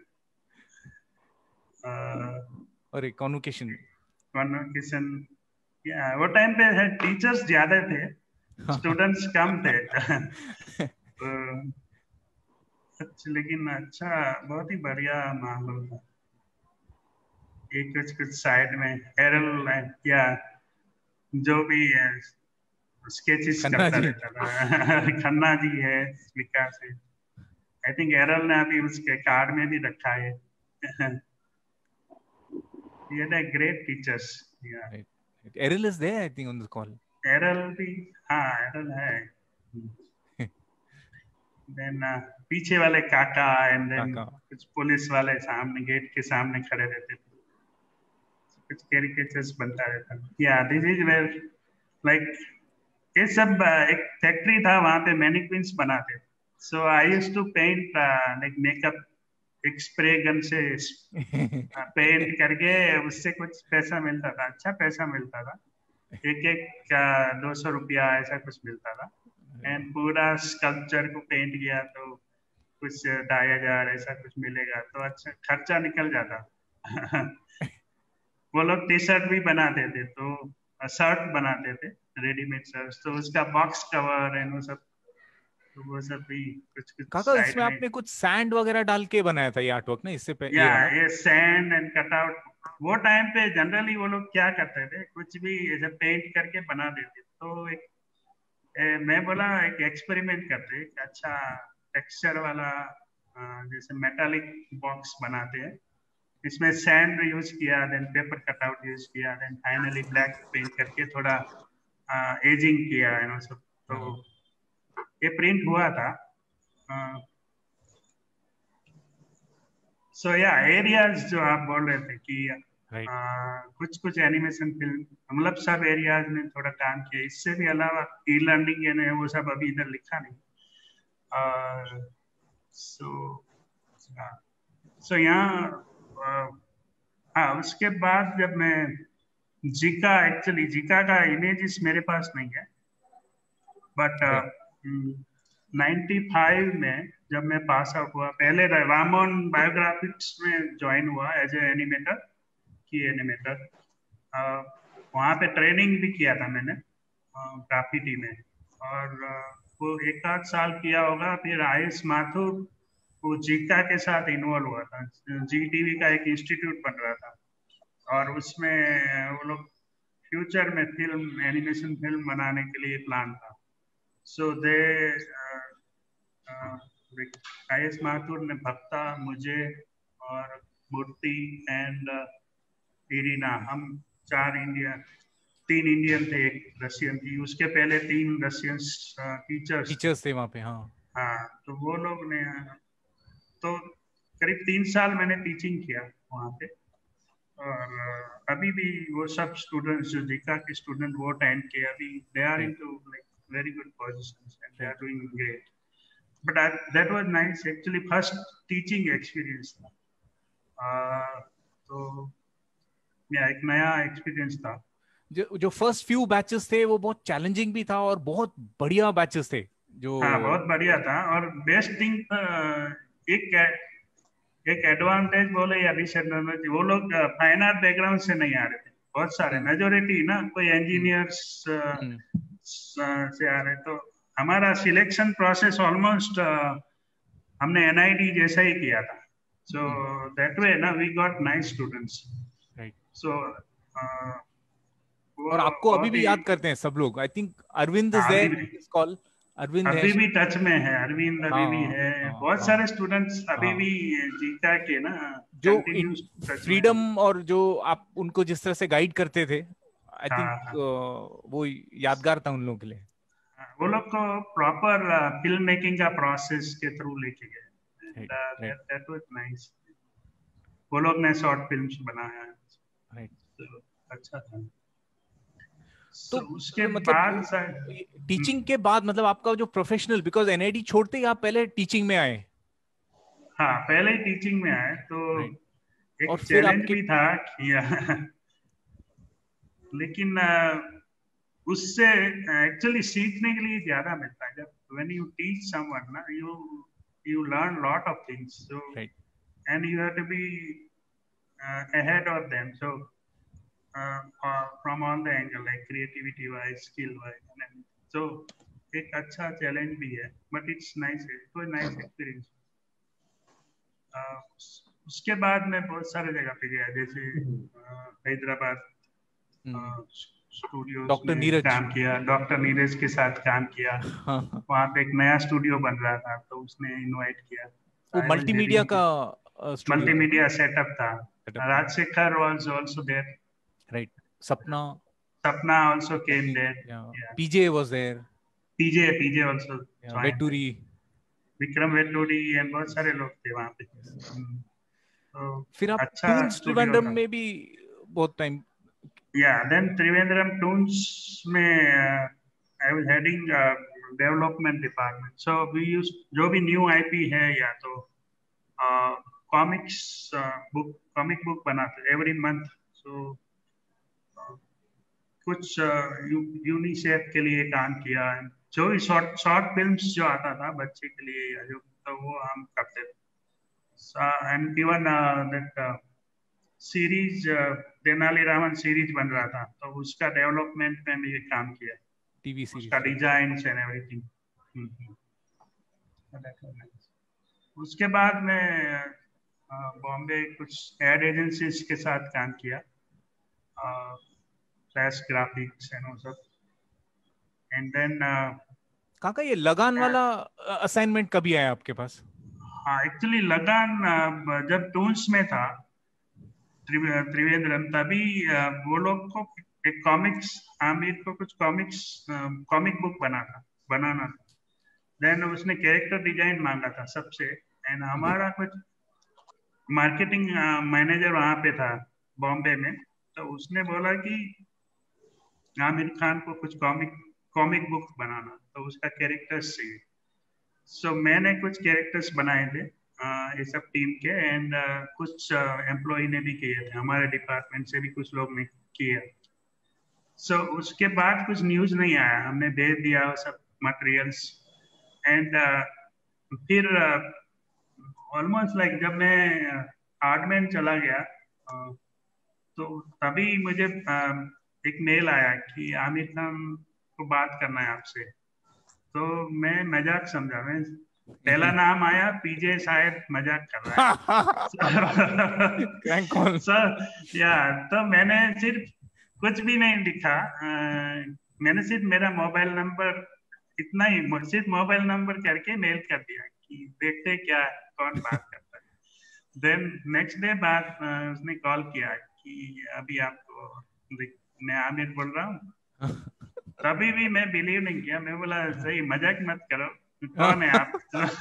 और एक कॉन्वोकेशन कॉन्वोकेशन या वो टाइम पे है टीचर्स ज्यादा थे, स्टूडेंट्स कम थे। तो अच्छा, लेकिन अच्छा बहुत ही बढ़िया माहौल था। एक कुछ कुछ साइड में एरल क्या जो भी है स्केचेस खन्ना करता जी। रहता था। खन्ना जी है, विकास है, आई थिंक एरल ने अभी उसके कार्ड में भी रखा है। ये ना great teachers. Right. Errol is there, I think, on the call. Errol भी, हाँ एरल है। देन पीछे वाले काका एंड देन काका। कुछ पुलिस वाले सामने गेट के सामने खड़े रहते थे, कुछ कैरिकेचर्स बनता रहता। या दिस इज वेयर लाइक ये सब एक फैक्ट्री था, वहां पे मैनिक्विन्स बनाते। So I used to paint like makeup, एक स्प्रे गन से पेंट करके उससे कुछ पैसा मिलता था, अच्छा पैसा मिलता था, एक एक दो सौ रुपया ऐसा कुछ मिलता था। एंड पूरा स्कल्पचर को पेंट किया तो कुछ ढाई हजार ऐसा कुछ मिलेगा, तो अच्छा खर्चा निकल जाता। वो लोग टी शर्ट भी बनाते थे, तो शर्ट बनाते थे रेडीमेड शर्ट, तो उसका बॉक्स कवर एंड वो सब, तो वो सब भी कुछ कुछ काका साइड इसमें में। आपने कुछ सैंड वगैरह डाल के बनाया था ये आर्टवर्क ना, इससे पे, या ये वाला? ये सैंड एंड कटआउट, वो टाइम पे जनरली वो लोग क्या करते थे, कुछ भी ऐसे पेंट करके बना देते। तो एक ए, मैं बोला एक एक्सपेरिमेंट करते, एक अच्छा टेक्सचर वाला जैसे मेटालिक बॉक्स बनाते हैं, इसमें सैंड यूज किया, देन पेपर कटआउट यूज किया, देन फाइनली ब्लैक पेंट करके थोड़ा एजिंग किया है ना सब, तो ये प्रिंट हुआ था। सो या एरियाज जो आप बोल रहे थे कि Right. कुछ कुछ एनिमेशन फिल्म मतलब सब एरियाज में थोड़ा काम किया, इससे भी अलावा ई लर्निंग है वो सब अभी इधर लिखा नहीं। सो सो यहाँ हाँ उसके बाद जब मैं जीका, एक्चुअली जीका का इमेजेस मेरे पास नहीं है, बट नाइन्टी फाइव में जब मैं पास आउट हुआ, पहले रामोन बायोग्राफिक्स में ज्वाइन हुआ एज ए एनिमेटर की एनिमेटर। वहाँ पे ट्रेनिंग भी किया था मैंने ग्राफिटी में, और वो एक आध साल किया होगा। फिर आयुष माथुर वो जीका के साथ इन्वॉल्व हुआ था, जी टीवी का एक इंस्टीट्यूट बन रहा था, और उसमें वो लोग फ्यूचर में फिल्म एनिमेशन फिल्म बनाने के लिए प्लान था। सो दे आयुष माथुर ने भक्ता, मुझे और मूर्ति एंड इरिना, हम चार इंडियन, तीन इंडियन थे, एक रशियन थी, उसके पहले तीन रशियन टीचर्स टीचर्स थे वहाँ पे। हाँ हाँ, तो वो लोग ने, तो करीब तीन साल मैंने टीचिंग किया वहाँ पे, और अभी भी वो सब स्टूडेंट्स जो जीका के स्टूडेंट वो टाइम के अभी they are into like very good positions and they are doing great. But that was nice, actually first teaching experience था, तो या एक नया एक्सपीरियंस था। जो जो फर्स्ट फ्यू बैचेस थे वो बहुत चैलेंजिंग भी था और बहुत बढ़िया बैचेस थे जो। हाँ बहुत बढ़िया था, और बेस्ट थिंग एक एक एडवांटेज बोले या डिसएडवांटेज, वो लोग फाइन आर्ट बैकग्राउंड से नहीं आ रहे थे, बहुत सारे मेजोरिटी ना, कोई इंजीनियर्स से आ रहे, तो हमारा सिलेक्शन प्रोसेस ऑलमोस्ट हमने एनआईटी जैसा ही किया था। सो दैट वे ना we got nice students. So और आपको अभी भी याद करते हैं सब लोग। I think Arvind is there in this call. Arvind अभी भी टच में है, अरविंद अभी भी है, बहुत सारे स्टूडेंट्स अभी भी जीका के ना जो फ्रीडम और जो आप उनको जिस तरह से गाइड करते थे, आई थिंक वो यादगार था उन लोगों के लिए। वो लोग को प्रॉपर फिल्म मेकिंग का प्रोसेस के थ्रू लेके गए, दैट वाज नाइस। वो लोग ने शॉर्ट फिल्म्स बनाया, तो अच्छा था। तो so, उसके मतलब बाद टीचिंग के बाद मतलब आपका जो प्रोफेशनल, बिकॉज एनआईटी छोड़ते ही आप पहले टीचिंग में आए। हाँ पहले ही टीचिंग में आए, तो एक और चैलेंज आपके... भी था किया लेकिन उससे एक्चुअली सीखने के लिए ज्यादा मिलता है। जब when you teach someone, na, you you learn lot of things. So right. and you have to be uh, ahead of them. So uh, uh, from all the angle, like creativity wise, skill wise, and so एक अच्छा challenge भी है, but it's nice. It was nice experience. uh, उसके बाद मैं बहुत सारे जगह पे गया, जैसे uh, Hyderabad studio doctor Neeraj काम किया, डॉक्टर नीरज के साथ काम किया। वहाँ पे एक नया स्टूडियो बन रहा था, तो उसने इनवाइट किया। वो मल्टीमीडिया का मल्टीमीडिया सेटअप था। Rajshekhar was also there, right. Sapna Sapna also came there, PJ was there, PJ PJ also, Veturi, Vikram Veturi, and बहुत सारे लोग थे वहाँ पे। तो फिर आप अच्छा टून्स त्रिवेंद्रम में भी बहुत time. Yeah, then Trivandrum Toons में uh, I was heading uh, development department. So we used जो भी new I P है या तो uh, comics uh, book comic book बनाते every month. So uh, कुछ uh, यूनिसेफ के लिए काम किया, जो भी शॉर्ट शॉर्ट फिल्म्स जो आता था बच्चे के लिए या जो, तो वो हम करते थे। so, and even uh, that uh, series Tenaliraman series बन रहा था, तो उसका डेवलपमेंट में भी काम किया, टीवी सीरीज उसका डिजाइन एंड एवरीथिंग। उसके बाद मैं बॉम्बे कुछ एड एजेंसीज के साथ काम किया, फ्लैश ग्राफिक्स एंड वो सब। एंड देन काका ये लगान वाला असाइनमेंट कभी आया आपके पास? हाँ, एक्चुअली लगान जब टून्स में था त्रिवेंद्रम, तभी वो लोग को एक कॉमिक्स, आमिर को कुछ कॉमिक्स कॉमिक बुक बना था बनाना था। देन उसने कैरेक्टर डिजाइन मांगा था सबसे, एंड हमारा कुछ मार्केटिंग मैनेजर वहाँ पे था बॉम्बे में, तो उसने बोला कि आमिर खान को कुछ कॉमिक कॉमिक बुक बनाना, तो उसका कैरेक्टर्स चाहिए। सो so, मैंने कुछ कैरेक्टर्स बनाए थे ये सब टीम के, एंड uh, कुछ एम्प्लॉय uh, ने भी किए थे, हमारे डिपार्टमेंट से भी कुछ लोग ने किए। सो so, उसके बाद कुछ न्यूज नहीं आया, हमने भेज दिया सब मटेरियल्स, एंड uh, फिर ऑलमोस्ट uh, लाइक like, जब मैं आर्टमैन चला गया uh, तो तभी मुझे uh, एक मेल आया कि आमिर खान को बात करना है आपसे। तो मैं मजाक समझा, मैं पहला नाम आया पीजे, शायद मजाक कर रहा है। सर या तो मैंने सिर्फ कुछ भी नहीं लिखा, आ, मैंने सिर्फ मेरा मोबाइल नंबर, इतना ही, सिर्फ मोबाइल नंबर करके मेल कर दिया कि देखते क्या कौन बात करता है। देन नेक्स्ट डे बाद उसने कॉल किया कि अभी आपको मैं आमिर बोल रहा हूँ। तभी भी मैं बिलीव नहीं किया, मैं बोला सही मजाक मत करो, कौन है आप?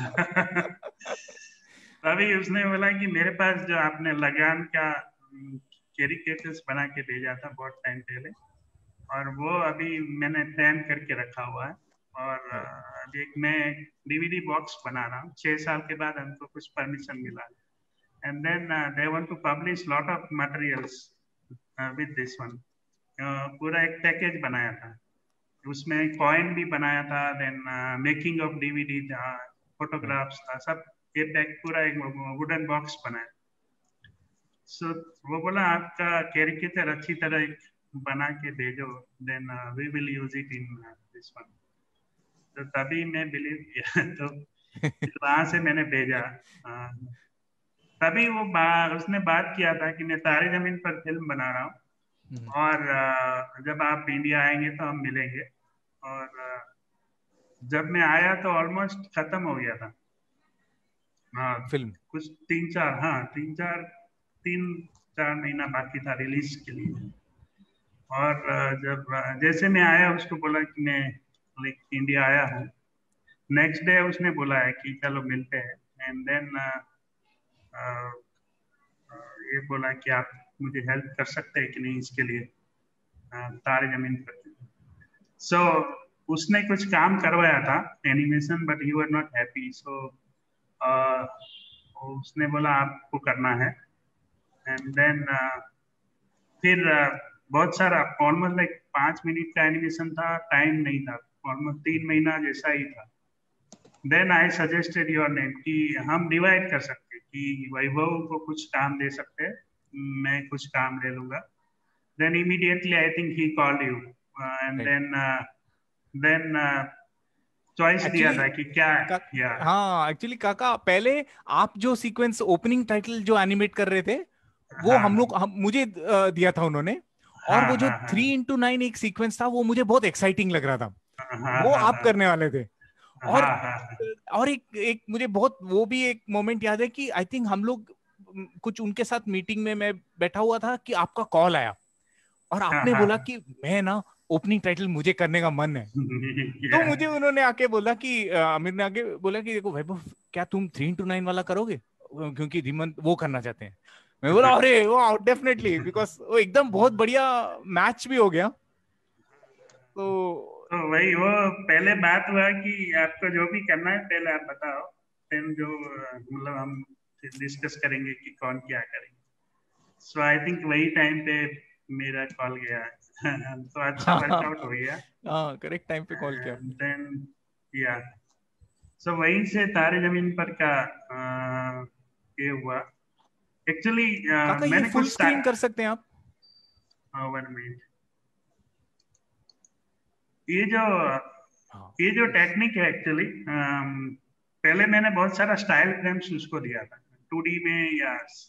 तभी उसने बोला कि मेरे पास जो आपने लगान का कैरिकेचर्स बना के भेजा था बहुत टाइम पहले, और वो अभी मैंने फ्रेम करके रखा हुआ है, और अभी एक मैं डीवीडी बॉक्स बना रहा हूँ। छह साल के बाद हमको कुछ परमिशन मिला, and then they want to publish lot of materials with this one. पूरा एक पैकेज बनाया था, उसमें कॉइन भी बनाया था, देन मेकिंग ऑफ डीवीडी था, फोटोग्राफ्स था, सब ये पैक पूरा एक वुडन बॉक्स बनाया। सो so, वो बोला आपका कैरिकेचर अच्छी तरह बना के भेजो, then we will use it in this one. तो तभी मैं बिलीव किया, तो वहां से मैंने भेजा। uh, तभी वो बा, उसने बात किया था कि मैं तारे जमीन पर फिल्म बना रहा हूँ, और uh, जब आप इंडिया आएंगे तो हम मिलेंगे। और जब मैं आया तो ऑलमोस्ट खत्म हो गया था हाँ, फिल्म कुछ तीन चार हाँ तीन चार तीन चार महीना बाकी था रिलीज के लिए। और जब जैसे मैं आया उसको बोला कि मैं लाइक इंडिया आया हूँ, नेक्स्ट डे उसने बोला है कि चलो मिलते हैं, एंड देन ये बोला कि आप मुझे हेल्प कर सकते हैं कि नहीं इसके लिए, तारे जमीन पर। सो so, उसने कुछ काम करवाया था animation, but you are not happy, so उसने बोला आपको करना है। एंड देन uh, फिर uh, बहुत सारा ऑलमोस्ट लाइक पांच मिनट का एनिमेशन था, टाइम नहीं था, ऑलमोस्ट तीन महीना जैसा ही था। Then I suggested your name कि हम डिवाइड कर सकते कि वैभव को कुछ काम दे सकते हैं, मैं कुछ काम ले लूंगा. Then immediately I think he called you and then then choice दिया था कि क्या का, या हाँ एक्चुअली काका पहले आप जो सीक्वेंस ओपनिंग टाइटल जो एनिमेट कर रहे थे वो हाँ, हम लोग हम मुझे दिया था उन्होंने, और हाँ, वो जो हाँ, थ्री इंटू नाइन एक सीक्वेंस था वो मुझे बहुत एक्साइटिंग लग रहा था. हाँ, वो हाँ, आप करने वाले थे. और हाँ, हाँ, और एक एक मुझे बहुत वो भी एक मोमेंट याद है कि आई थिंक हम लोग कुछ उनके साथ मीटिंग में मैं बैठा हुआ था कि आपका कॉल आया और आपने हाँ, बोला कि मैं ना ओपनिंग टाइटल मुझे करने का मन है. तो yeah. मुझे उन्होंने आके बोला कि आमिर ने आके बोला कि देखो वैभव क्या तुम थ्री इंटू नाइन वाला करोगे, क्योंकि धीमंत वो करना चाहते हैं. मैं बोला अरे वाह डेफिनेटली, बिकॉज वो एकदम बहुत बढ़िया मैच भी हो गया. तो तो वही वो पहले बात हुआ कि आपको जो भी करना है पहले आप बताओ, फिर जो मतलब हम डिस्कस करेंगे कि कौन क्या करेंगे. सो आई थिंक वही टाइम पे मेरा कॉल गया. तो अच्छा वर्कआउट हो गया. हाँ करेक्ट टाइम पे कॉल किया. देन या सो वहीं से तारे जमीन पर का आ, ये हुआ एक्चुअली. काका ये मैंने फुल कुछ स्क्रीन कर सकते हैं आप? One minute. ये जो हाँ. ये जो टेक्निक है एक्चुअली, पहले मैंने बहुत सारा स्टाइल फ्रेम्स उसको दिया था टू डी में या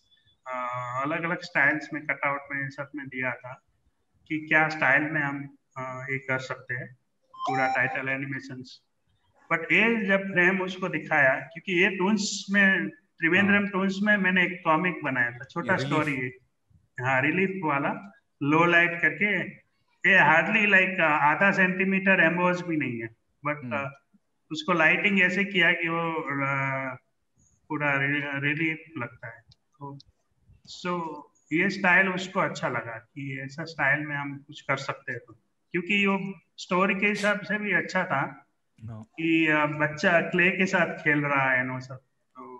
अलग अलग स्टाइल्स में, कटआउट में, सब में दिया था कि क्या स्टाइल में हम ये कर सकते हैं पूरा टाइटल एनिमेशंस. बट ये जब फ्रेम उसको दिखाया, क्योंकि ये टून्स में त्रिवेंद्रम टून्स में मैंने एक कॉमिक बनाया था, छोटा स्टोरी है. हाँ रिलीफ वाला, लो लाइट करके. ये हार्डली लाइक आधा सेंटीमीटर एम्बोज भी नहीं है, बट uh, उसको लाइटिंग ऐसे किया कि वो uh, पूरा रिलीफ लगता है. तो सो so, ये स्टाइल उसको अच्छा लगा कि ऐसा स्टाइल में हम कुछ कर सकते हैं. तो क्योंकि वो स्टोरी के हिसाब से भी अच्छा था no. कि uh, बच्चा क्ले के साथ खेल रहा है नो सब. तो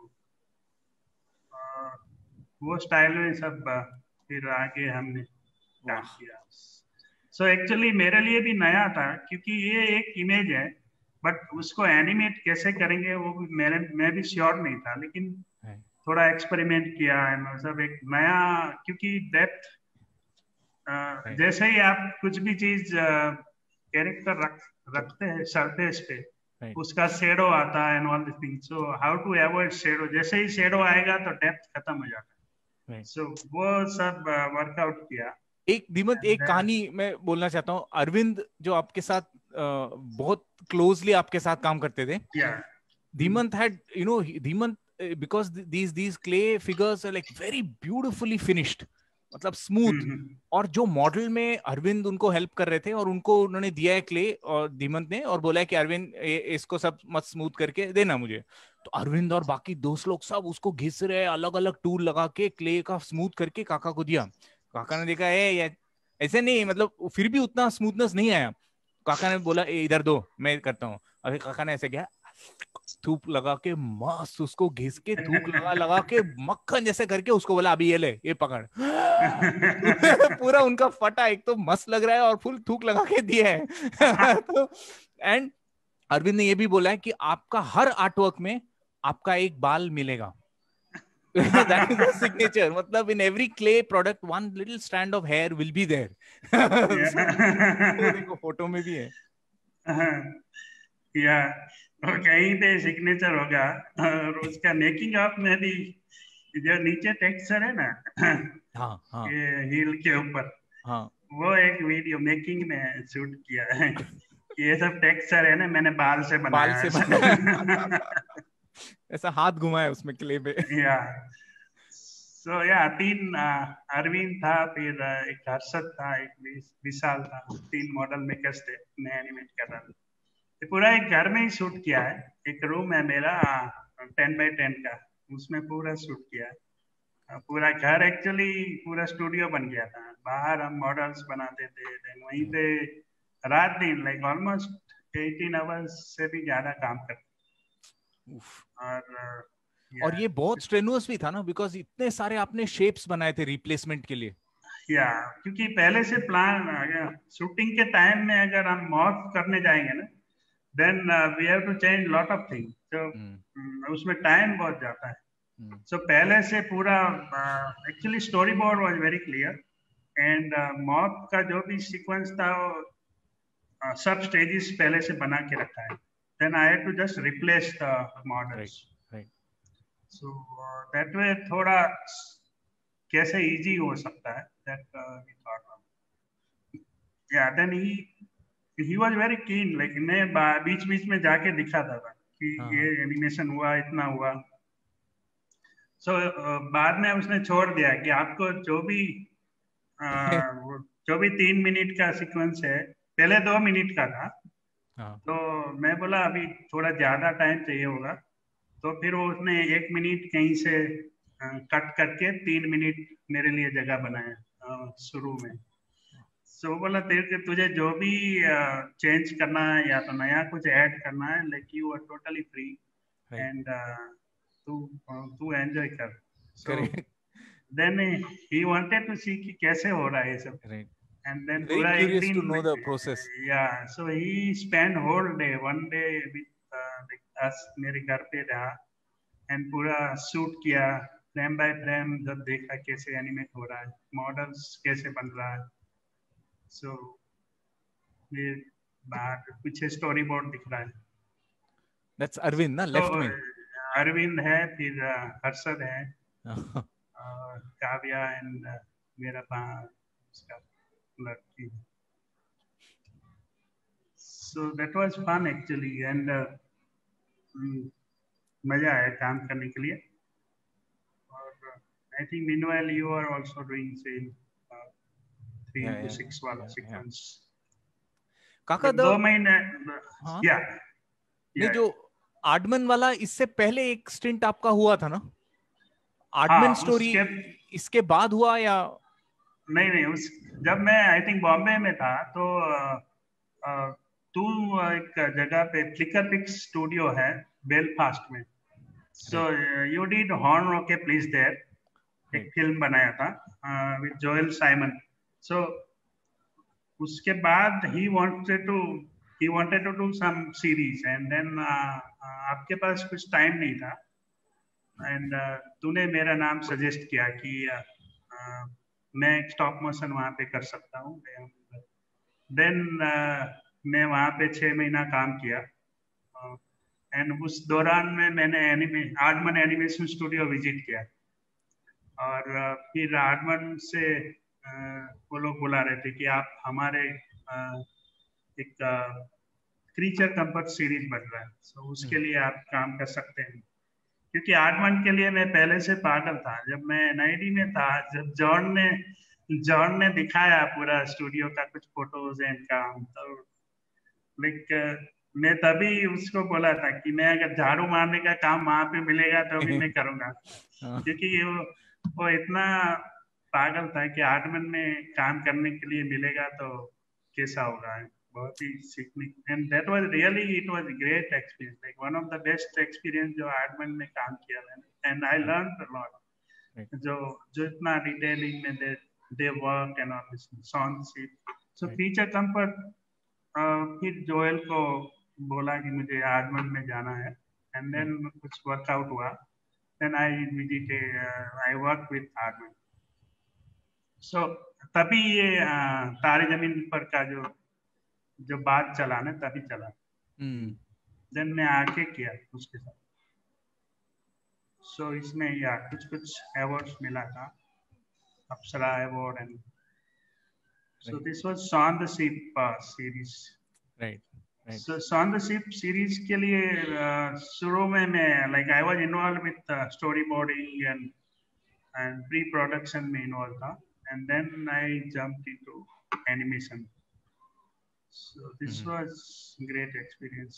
uh, वो स्टाइल में सब uh, फिर आगे हमने काम किया. सो so, एक्चुअली मेरे लिए भी नया था क्योंकि ये एक इमेज है, बट उसको एनिमेट कैसे करेंगे वो भी मेरे मैं भी श्योर नहीं था, लेकिन थोड़ा एक्सपेरिमेंट किया है मतलब एक नया. क्योंकि डेप्थ जैसे ही आप कुछ भी चीज कैरेक्टर रख रखते हैं सरफेस पे, उसका शेडो आता है and all this thing. So how to avoid shadow, जैसे ही शेडो आएगा तो डेप्थ खत्म हो जाता है. सो so, वो सब वर्कआउट किया. एक धीमंत एक कहानी मैं बोलना चाहता हूँ. अरविंद जो आपके साथ uh, बहुत क्लोजली आपके साथ काम करते थे, Dhimant had you know Dhimant because these these clay figures are like very beautifully finished, मतलब स्मूथ. और जो मॉडल में अरविंद उनको हेल्प कर रहे थे और उनको उन्होंने दिया है क्ले और धीमंत ने, और बोला है कि अरविंद इसको सब मत स्मूथ करके देना मुझे. तो अरविंद और बाकी दोस्त लोग सब उसको घिस रहे हैं, अलग अलग टूल लगा के क्ले का स्मूथ करके काका को दिया. काका ने देखा है ऐसे नहीं, मतलब फिर भी उतना स्मूथनेस नहीं आया. काका ने बोला इधर दो मैं करता हूँ. अभी काका ने ऐसे किया, थूक लगा के मस्त उसको घिस के थूक लगा लगा के मक्खन जैसे करके उसको बोला अभी ये ले ये पकड़. पूरा उनका फटा, एक तो मस्त लग रहा है और फुल थूक लगा के दिया है. तो एंड अरविंद ने ये भी बोला है कि आपका हर आर्टवर्क में आपका एक बाल मिलेगा. That is the signature. मतलब in every clay product one little strand of hair will be there. तो देखो फोटो में भी है. या कहीं पे सिग्नेचर होगा. और उसका मेकिंग ऑफ में भी जो नीचे टेक्सचर है ना, हाँ हाँ ये हील के ऊपर, हाँ वो एक वीडियो मेकिंग में शूट किया है. ये सब टेक्सचर है ना, मैंने बाल से बनाया. बाल से बनाया. ऐसा हाथ घुमाया उसमें क्ले पे. या सो या तीन अरविंद था, फिर एक हर्षद था, एक विशाल था. तीन मॉडल मेकर्स थे, मैं एनिमेट कर रहा था. पूरा एक घर में ही शूट किया है. एक रूम है मेरा टेन बाई टेन का, उसमें पूरा शूट किया है. पूरा घर एक्चुअली पूरा स्टूडियो बन गया था. बाहर हम मॉडल्स बनाते थे, देन वहीं पे रात दिन लाइक ऑलमोस्ट एटीन आवर्स से भी ज्यादा काम करते. और और ये बहुत स्ट्रेनुअस भी था ना, बिकॉज इतने सारे आपने शेप्स बनाए थे रिप्लेसमेंट के लिए. या क्योंकि पहले से प्लान, शूटिंग के टाइम में अगर हम मॉर्फ करने जाएंगे ना, then we have to change lot of things. तो उसमें टाइम बहुत जाता है. सो so, पहले से पूरा actually storyboard was very clear and mob का जो भी सीक्वेंस था वो uh, सब स्टेजेस पहले से बना के रखा है. Then I had to just replace the models. So that way थोड़ा कैसे इजी हो सकता है. दैट वी थॉट या then he he was very keen. Like मैं बीच बीच में जाके दिखाता था कि ये एनिमेशन हुआ, इतना हुआ. सो so, uh, बाद में उसने छोड़ दिया कि आपको जो भी uh, जो भी तीन मिनट का सीक्वेंस है, पहले दो मिनट का था. तो मैं बोला अभी थोड़ा ज्यादा टाइम चाहिए होगा. तो फिर वो उसने एक मिनट कहीं से uh, कट करके तीन मिनट मेरे लिए जगह बनाया uh, शुरू में. सो so, बोला तेरे तुझे जो भी चेंज uh, करना है या तो नया कुछ ऐड करना है, like you are totally free and तू तू एंजॉय कर. So then he wanted to see कि कैसे हो रहा है ये सब. एंड देन पूरा एक दिन टू नो द प्रोसेस. या so he spend whole day one day with us. मेरे घर पे रहा एंड पूरा शूट किया फ्रेम बाय फ्रेम. जब देखा कैसे एनिमेट हो रहा है, मॉडल्स कैसे बन रहा है. सो so, ये बाहर पीछे स्टोरी बोर्ड दिख रहा है. That's अरविंद ना, लेफ्ट में. अरविंद है, फिर हर्षद है, और काव्या एंड मेरा उसका लड़की. So that was fun actually and uh, मजा आया काम करने के लिए. और I think meanwhile you are also doing same uh, three yeah, to yeah, six वाला yeah, sequence. काका दो महीने या नहीं जो आर्डमन वाला इससे पहले एक स्टिंट आपका हुआ था ना, आर्डमन स्टोरी इसके बाद हुआ या नहीं? नहीं उस जब मैं आई थिंक बॉम्बे में था तो तू एक जगह पे फ्लिकर पिक्स स्टूडियो है बेलफास्ट में. So you did horn okay please there, एक फिल्म बनाया था विद जोएल साइमन. सो उसके बाद he wanted to he wanted to do some series and then uh, uh, आपके पास कुछ टाइम नहीं था and uh, तूने मेरा नाम सजेस्ट किया कि uh, uh, मैं स्टॉप मोशन वहाँ पे कर सकता हूँ. देन uh, मैं वहाँ पे छह महीना काम किया एंड uh, उस दौरान में मैंने anime Aardman animation studio visit किया. और uh, फिर आर्डमन से uh, वो लोग बुला रहे थे कि आप हमारे uh, एक क्रीचर कंफर्ट सीरीज बन रहा है, सो so, उसके लिए आप काम कर सकते हैं. क्योंकि आर्डमन के लिए मैं पहले से पागल था. जब मैं एनआईडी में था, जब जॉन ने जॉन ने दिखाया पूरा स्टूडियो का कुछ फोटोज एंड काम, तो लाइक मैं तभी उसको बोला था कि मैं अगर झाड़ू मारने का काम वहां पे मिलेगा तो भी मैं करूंगा. क्योंकि वो वो इतना पागल था कि आर्डमन में काम करने के लिए मिलेगा तो कैसा होगा. बहुत ही सीखने and that was really it was great experience, like one of the best experience जो आर्डमन में काम किया मैंने. And I learned a lot. जो जो इतना डिटेलिंग में they they work and all this Shaun. So feature comfort फिर जोएल को बोला कि मुझे आर्डमन में जाना है एंड देन कुछ वर्कआउट हुआ. Then I visited I work with Aardman. So तभी ये uh, तारे जमीन पर का जो जो बात चला ना, तभी चला. देन मैं आके किया उसके साथ. सो so, इसमें या कुछ कुछ अवार्ड्स मिला था, Apsara award and so this was Shaun the Sheep series. Right right. So Shaun the Sheep series के लिए uh, शुरू में मैं like I was involve with story boarding and and pre production में इन्वॉल्व था and then I jumped into animation. So this mm-hmm. was great experience.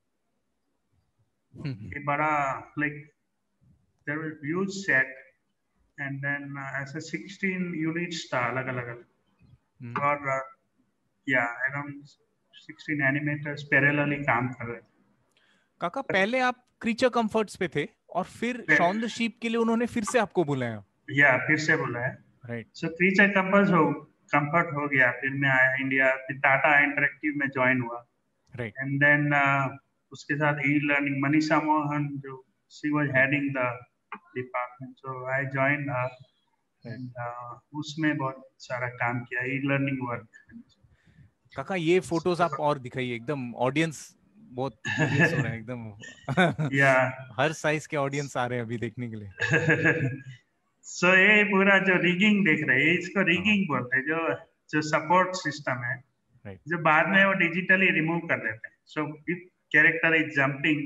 Mm-hmm. A bada, like there was huge set and then uh, as a sixteen units था अलग अलग. mm-hmm. और uh, yeah around sixteen animators parallelly काम कर रहे थे. काका पहले आप क्रीचर कंफर्ट्स पे थे और फिर शॉन द शीप के लिए उन्होंने फिर से आपको बुलाया. या yeah, फिर से बुलाया. राइट. सो क्रीचर कंफर्ट्स हो कंफर्ट हो गया, फिर मैं आया इंडिया, फिर टाटा इंटरेक्टिव में ज्वाइन हुआ. राइट. एंड देन उसके साथ ई लर्निंग मनीषा मोहन जो she was heading the department, so I joined her and उसमें बहुत सारा काम किया ई लर्निंग वर्क। काका ये फोटोज आप और दिखाइए, एकदम ऑडियंस बहुत क्यूरियस हो रहे हैं एकदम। या हर साइज के ऑडियंस आ रहे हैं अभी देखने के लिए। सो so, ये पूरा जो रिगिंग देख रहे हैं इसको रिगिंग बोलते हैं, जो जो सपोर्ट सिस्टम है right. जो बाद में वो डिजिटली रिमूव कर देते हैं। So if character is jumping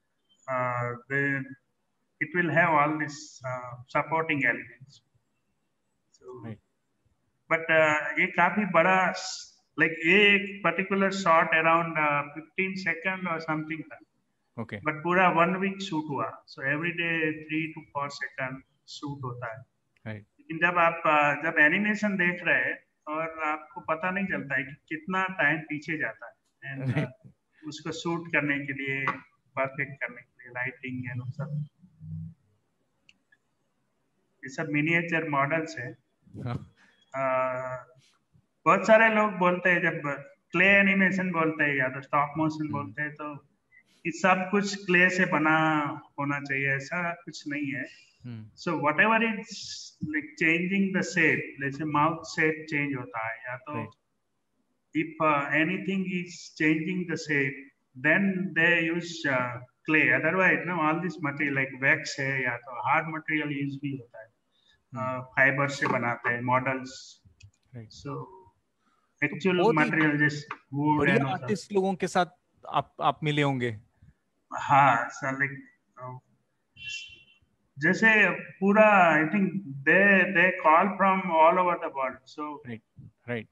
it will have all this supporting elements. But ये काफी बड़ा लाइक like, ये एक particular shot around fifteen second और समथिंग था। okay. बट पूरा वन वीक शूट हुआ। So every day three to four second shoot होता है। right. लेकिन जब आप जब एनिमेशन देख रहे हैं और आपको पता नहीं चलता है कि कितना टाइम पीछे जाता है एंड right. uh, उसको शूट करने के लिए परफेक्ट करने के लिए लाइटिंग एंड सब ये सब मिनिएचर मॉडल्स है। हाँ. uh, बहुत सारे लोग बोलते हैं जब क्ले एनिमेशन बोलते हैं या तो स्टॉप मोशन बोलते हैं तो ये सब कुछ क्ले से बना होना चाहिए, ऐसा कुछ नहीं है। So whatever is like changing the shape, जैसे माउथ शेप चेंज होता है या तो if anything is changing the shape then they use clay, otherwise no all this material like wax है या तो हार्ड मटेरियल यूज भी होता है, फाइबर uh, से बनाते हैं मॉडल्स। सो एक्चुअल मटेरियल जैसे वुड बढ़िया आर्टिस्ट लोगों के साथ आप आप मिले होंगे। हाँ सर, लाइक जैसे पूरा I think they they call from all over the world. So right right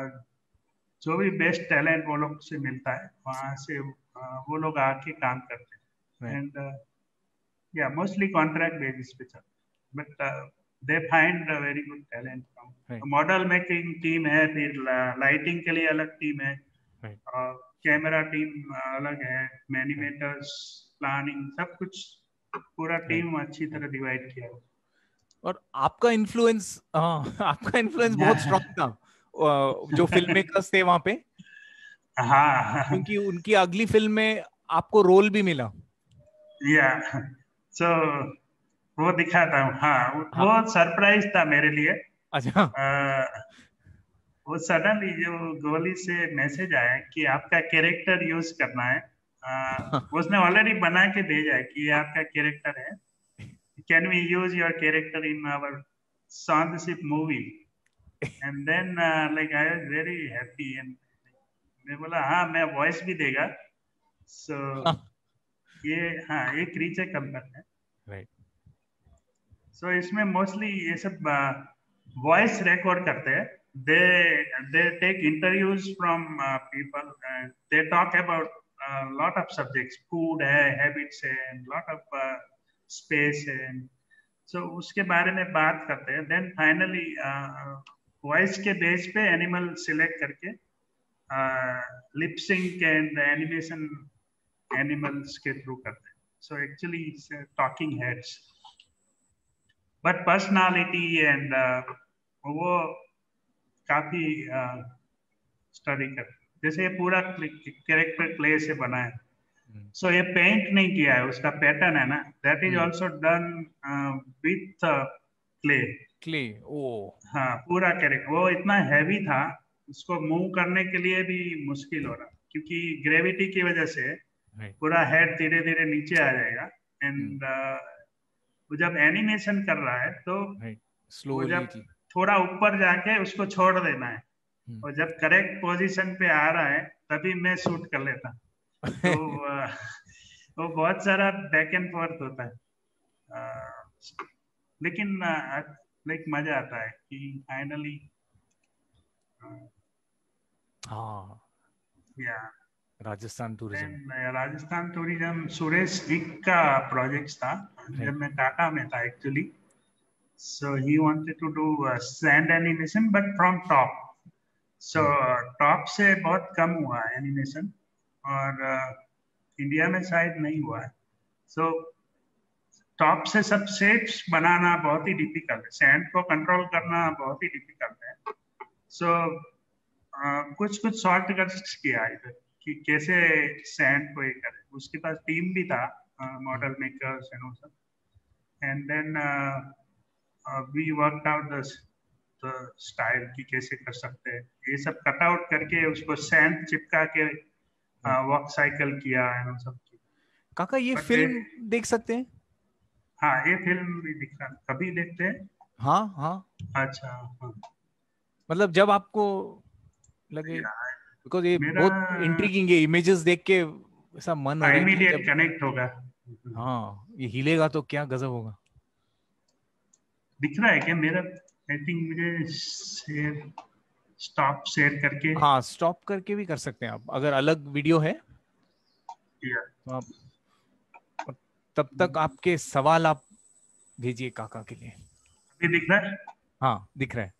जो भी बेस्ट टैलेंट वो लोग से मिलता है वहाँ से uh, वो लोग आके काम करते हैं एंड या मोस्टली कॉन्ट्रैक्ट बेसिस पे चलते, but they find a very good talent from right. Model making team है, फिर लाइटिंग के लिए अलग टीम है right. और कैमरा टीम अलग है, एनिमेटर्स, प्लानिंग, सब कुछ पूरा टीम right. अच्छी तरह डिवाइड किया है। और आपका इन्फ्लुएंस आपका इन्फ्लुएंस बहुत स्ट्रांग था जो फिल्म मेकर्स थे वहां पे। हाँ, क्योंकि उनकी अगली फिल्म में आपको रोल भी मिला। या सो वो दिखाता हूँ। हाँ, हाँ, वो सरप्राइज था मेरे लिए। अच्छा। आ, वो सडनली जो गोली से मैसेज आया कि आपका कैरेक्टर यूज करना है, आ, उसने ऑलरेडी बना के भेजा है कि ये आपका कैरेक्टर है, can we use your character in our Shaun Sheep movie. And then like I was very happy and मैं बोला हाँ मैं वॉइस भी देगा। सो so, ये हाँ ये क्रीचर कंपनी है राइट। सो इसमें मोस्टली ये सब वॉइस रिकॉर्ड करते हैं। They they take interviews from people, they talk about lot of subjects, food है, हैबिट्स है, लॉट ऑफ स्पेस है, सो so, उसके बारे में बात करते हैं। देन फाइनली वॉइस के बेस पे एनिमल सिलेक्ट करके lip sync and animation animals के थ्रू करते हैं। So actually talking heads but personality and वो काफी स्टडी कर, जैसे ये पूरा कैरेक्टर क्ले से बना है। सो so, ये पेंट नहीं किया है, उसका पैटर्न है ना, that is also done with clay. Clay oh हाँ, पूरा कैरेक्टर वो इतना हैवी था, उसको मूव करने के लिए भी मुश्किल हो रहा क्योंकि ग्रेविटी की वजह से right. पूरा हेड धीरे धीरे नीचे आ जाएगा एंड hmm. वो जब एनिमेशन कर रहा है तो right. वो जब थोड़ा ऊपर जाके उसको छोड़ देना है hmm. और जब करेक्ट पोजीशन पे आ रहा है तभी मैं शूट कर लेता। तो वो बहुत सारा बैक एंड फोर्थ होता है, uh, लेकिन लाइक uh, मजा आता है कि फाइनली हाँ या राजस्थान टूरिज्म राजस्थान टूरिज्म सुरेश इक का प्रोजेक्ट था जब मैं टाटा में था actually. So he wanted to do sand animation but from top. So top से बहुत कम हुआ एनिमेशन और इंडिया uh, में शायद नहीं हुआ है। सो टॉप से सब शेप्स बनाना बहुत ही डिफिकल्ट है, सैंड को कंट्रोल करना बहुत ही डिफिकल्ट है। सो so, uh, कुछ कुछ शॉर्टकट्स किया है कि कैसे सैंड को ये करे। उसके पास टीम भी था, मॉडल मेकर्स एंड वो सब, and then we worked out the style कि कैसे कर सकते हैं। ये सब कट आउट करके उसको सैंड चिपका के वॉक साइकिल किया है वो सब। काका ये But फिल्म they- देख सकते हैं? हाँ, ये फिल्म भी दिखा, कभी देखते हैं। हाँ हाँ, अच्छा हाँ। मतलब जब आपको लगे, बिकॉज ये मेरा- बहुत इंट्रिगिंग है, इमेजेस देख के ऐसा मन हो रहा है कि इमीडिएट जब कनेक्ट होगा। हाँ ये हिलेगा तो क्या गजब होगा। दिख रहा है क्या मेरा? आई थिंक मुझे शेयर स्टॉप शेयर करके। हाँ स्टॉप करके भी कर सकते हैं आप, अगर अलग वीडियो है Yeah. तो आप, तब तक आपके सवाल आप भेजिए काका के लिए। अभी दिख रहा है? हाँ दिख रहा है।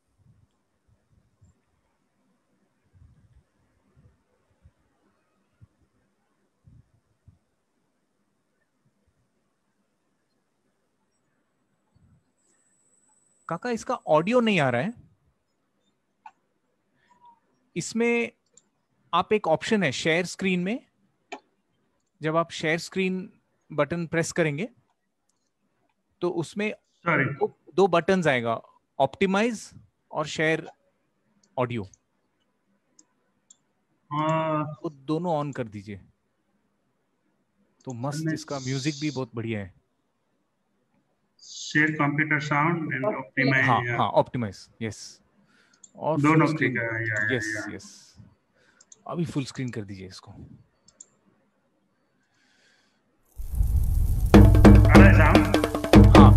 काका इसका ऑडियो नहीं आ रहा है, इसमें आप एक ऑप्शन है शेयर स्क्रीन में, जब आप शेयर स्क्रीन बटन प्रेस करेंगे तो उसमें सॉरी। दो, दो बटन्स आएगा, ऑप्टिमाइज और शेयर ऑडियो, वो दोनों ऑन कर दीजिए तो मस्त, इसका म्यूजिक भी बहुत बढ़िया है। Share computer sound and optimize. हाँ हाँ ऑप्टिमाइज, यस। और दोनों फुल स्क्रीन, click है, या, या, यस या। यस, अभी फुल स्क्रीन कर दीजिए इसको। आ रहा है साउंड? हाँ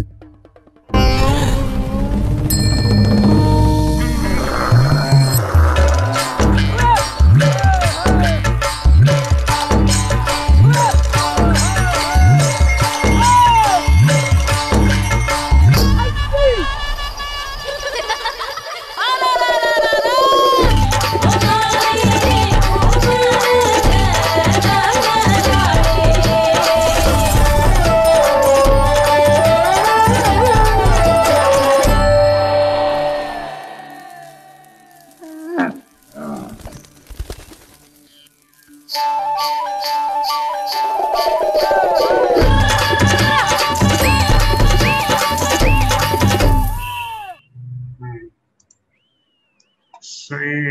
सो ये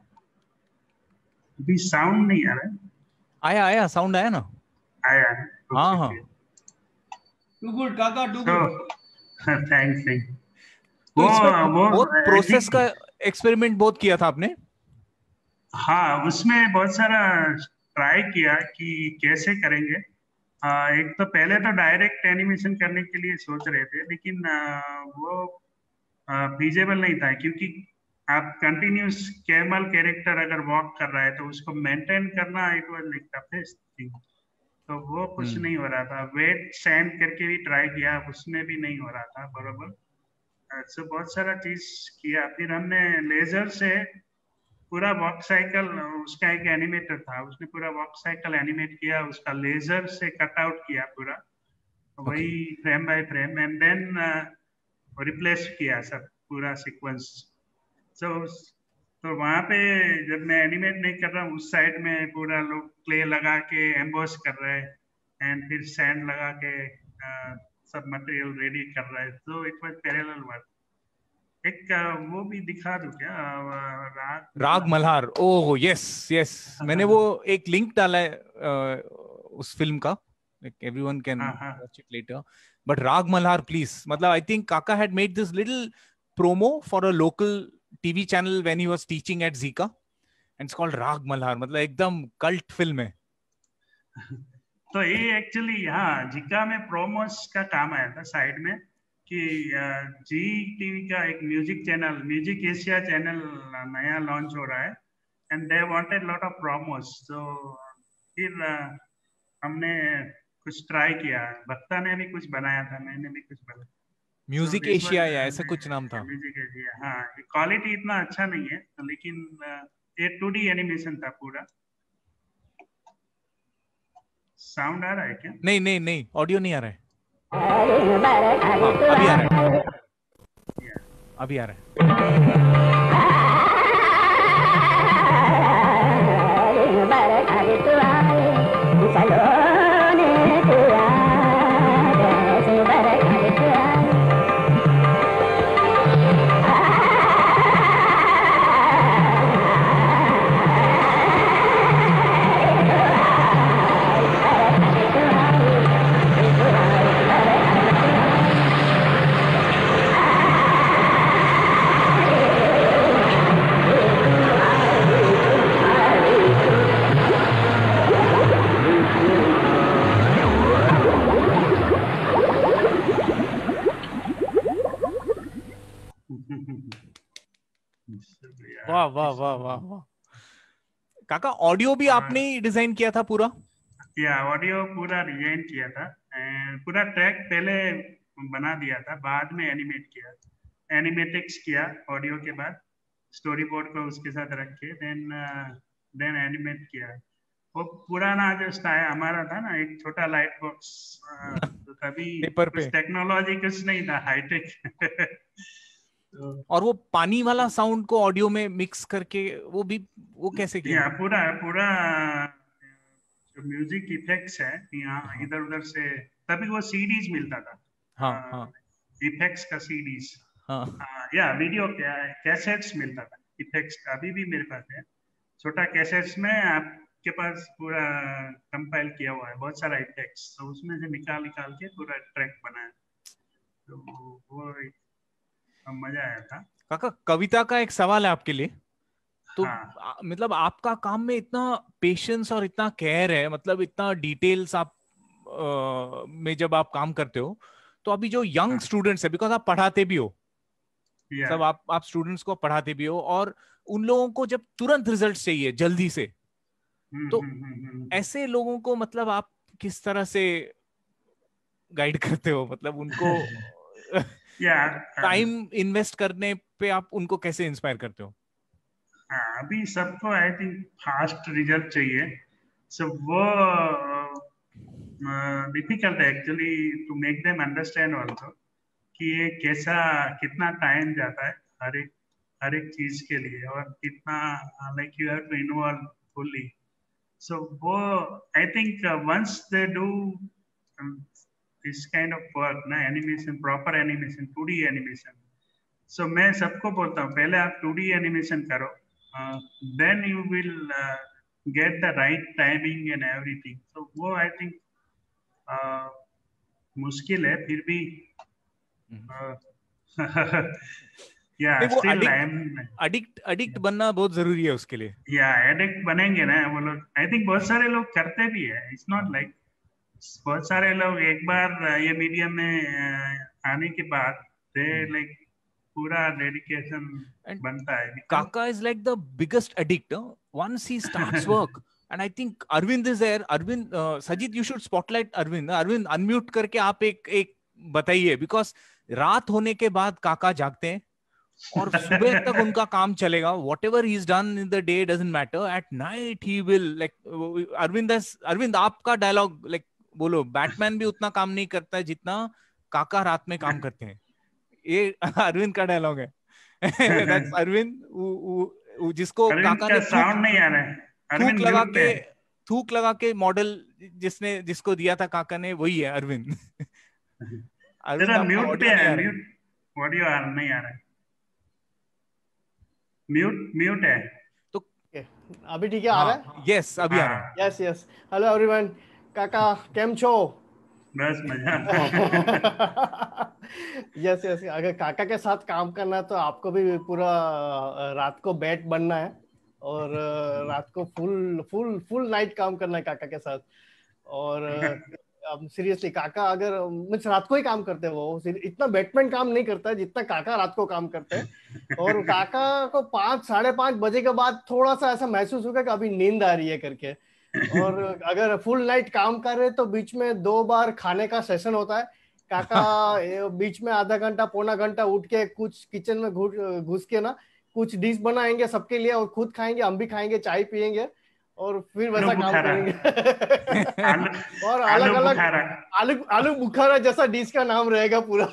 भी साउंड नहीं आ रहा है? आया आया साउंड आया ना। आया है? हाँ हाँ Too good, Kaka, too तो good. Thanks thank. तो वो इसमें वो बहुत I प्रोसेस think- का एक्सपेरिमेंट बहुत किया था आपने। हाँ, उसमें बहुत सारा ट्राई किया कि कैसे करेंगे। आ, एक तो पहले तो डायरेक्ट एनिमेशन करने के लिए सोच रहे थे, लेकिन आ, वो फीजेबल नहीं था, क्योंकि आप कंटिन्यूस कैमल कैरेक्टर अगर वॉक कर रहा है तो उसको मेंटेन करना it was like toughest thing. तो वो कुछ हम्म। नहीं हो रहा था। वेट सैंड करके भी ट्राई किया, उसमें भी नहीं हो रहा था बराबर। तो बहुत सारा चीज किया। फिर हमने लेजर से पूरा वॉक साइकिल, उसका एक एनिमेटर था, उसने पूरा वॉक साइकिल एनिमेट किया, उसका लेजर से कट आउट किया पूरा, वही frame by frame, and then replace किया सब पूरा सीक्वेंस। so, तो वहाँ पे जब मैं एनिमेट नहीं कर रहा हूँ, उस साइड में पूरा लोग क्ले लगा के एम्बोस कर रहे हैं एंड फिर सैंड लगा के uh, सब मटेरियल रेडी कर रहे हैं। तो इट वाज पैरेलल वर्क। एक uh, वो भी दिखा दूं क्या? uh, राग राग मल्हार, ओह यस यस, मैंने वो एक लिंक डाला है uh, उस फिल्म का, एवरीवन कैन हाँ, हाँ। वॉच इट लेटर, बट राग मल्हार प्लीज, मतलब I think Kaka had made this little promo for a local T V channel when he was teaching at Zika, and it's called Rag Malhar, मतलब एकदम cult film है। तो ये actually हाँ जिका में प्रोमोस का काम आया था साइड में, कि जी टीवी का एक music channel, music Asia channel नया लॉन्च हो रहा है, and they wanted lot of promos. तो फिर uh, हमने कुछ ट्राई किया, भक्ता ने भी कुछ बनाया था, मैंने भी कुछ बनाया। Music So, this Asia was, या uh, ऐसा कुछ नाम था। म्यूजिक एशिया, हाँ। क्वालिटी इतना अच्छा नहीं है, लेकिन uh, ये टू डी एनिमेशन था पूरा। साउंड आ रहा है क्या? नहीं नहीं नहीं, ऑडियो नहीं आ रहा है। हाँ, अभी आ रहा है, अभी आ रहा है। वाह वाह वाह वाह वाह। काका ऑडियो भी आपने ही डिजाइन किया था पूरा? या ऑडियो पूरा डिजाइन किया था, पूरा ट्रैक पहले बना दिया था, बाद में एनिमेट किया, एनिमेटिक्स किया ऑडियो के बाद, स्टोरी बोर्ड को उसके साथ रख के देन देन एनिमेट किया। वो पुराना जो स्टाइल हमारा था ना, एक छोटा लाइट बॉक्स, तो तभी कुछ टेक्नोलॉजी कुछ नहीं था, हाईटेक। तो, और वो पानी वाला साउंड को ऑडियो में मिक्स करके वो भी वो कैसे किया? या पूरा पूरा जो म्यूजिक इफेक्ट्स है यहाँ इधर उधर से, तभी वो सीडीज मिलता था। हाँ हाँ इफेक्ट्स का सीडीज, हाँ या वीडियो कैसेट्स मिलता था इफेक्ट्स का, अभी भी मेरे पास है छोटा कैसेट्स में, आपके पास पूरा कंपाइल किया हुआ है बहुत सारा इफेक्ट्स, तो उसमें से निकाल निकाल के पूरा ट्रैक बनाया, तो वो मजा आया था। काका कविता का एक सवाल है आपके लिए, तो हाँ। मतलब आपका काम में इतना पेशेंस और इतना केयर है, मतलब इतना डिटेल्स आप आ, में जब आप काम करते हो, तो अभी जो यंग हाँ। स्टूडेंट्स है, बिकॉज आप पढ़ाते भी हो, yeah. सब आप आप स्टूडेंट्स को पढ़ाते भी हो, और उन लोगों को जब तुरंत रिजल्ट चाहिए जल्दी से, तो ऐसे लोगों को मतलब आप किस तरह से गाइड करते हो, मतलब उनको टाइम इन्वेस्ट करने पे आप उनको कैसे इंस्पायर करते हो? हाँ, अभी सबको आई थिंक फास्ट रिजल्ट चाहिए, सो वो डिफिकल्ट है actually to make them understand also कि ये कैसा, कितना टाइम जाता है हर एक हर एक चीज के लिए, और कितना like you have to involve fully. So वो I think once they do this kind of work ना, animation, proper animation, two D animation, so मैं सबको बोलता हूँ पहले आप टू डी एनिमेशन करो, then you will get the right timing and everything. So वो आई थिंक uh, मुश्किल है फिर भी, या still I am addict addict बनना बहुत जरूरी है उसके लिए। या एडिक्ट बनेंगे ना वो लोग, आई थिंक बहुत सारे लोग करते भी है, इट्स नॉट लाइक, बहुत सारे लोग एक बार ये मीडियम में आने के बाद दे लाइक पूरा डेडिकेशन बनता है। Kaka is like the biggest addict once he starts work, and I think Arvind is there. Arvind, uh, Sajid, you should spotlight Arvind. Arvind, unmute करके आप एक एक बताइए, because रात होने के बाद काका जागते हैं और सुबह तक उनका काम चलेगा. Whatever he's done in the day doesn't matter. At night he will like Arvind has Arvind आपका डायलॉग like बोलो, बैटमैन भी उतना काम नहीं करता है जितना काका रात में काम करते हैं. ये अरविंद का डायलॉग है. That's Arvind, जिसको काका ने साउंड नहीं आ रहा है, थूक लगा के थूक लगा के मॉडल जिसने जिसको दिया था काका ने, वही है अरविंद. तेरा म्यूट पे है, म्यूट ऑडियो आ नहीं आ रहा है, म्यूट म्यूट है तो अभी ठीक है, आ रहा है? यस अभी आ रहा है. यस यस हेलो एवरीवन, काका केम छो? बस मजा. यस यस अगर काका के साथ काम करना है तो आपको भी पूरा रात को बैट बनना है और रात को फुल फुल फुल नाइट काम करना है काका के साथ. और अब सीरियसली काका अगर मुझे रात को ही काम करते हैं, वो इतना बैटमैन काम नहीं करता है जितना काका रात को काम करते हैं. और काका को पाँच साढ़े पाँच बजे के बाद थोड़ा सा ऐसा महसूस होगा कि अभी नींद आ रही है करके. और अगर फुल नाइट काम कर रहे तो बीच में दो बार खाने का सेशन होता है. काका बीच में आधा घंटा पौना घंटा उठ के कुछ किचन में घुस के ना कुछ डिश बनाएंगे सबके लिए, और खुद खाएंगे, हम भी खाएंगे, चाय पियेंगे और फिर वैसा काम करेंगे. और अलग अलग आलू आलू बुखारा जैसा डिश का नाम रहेगा पूरा.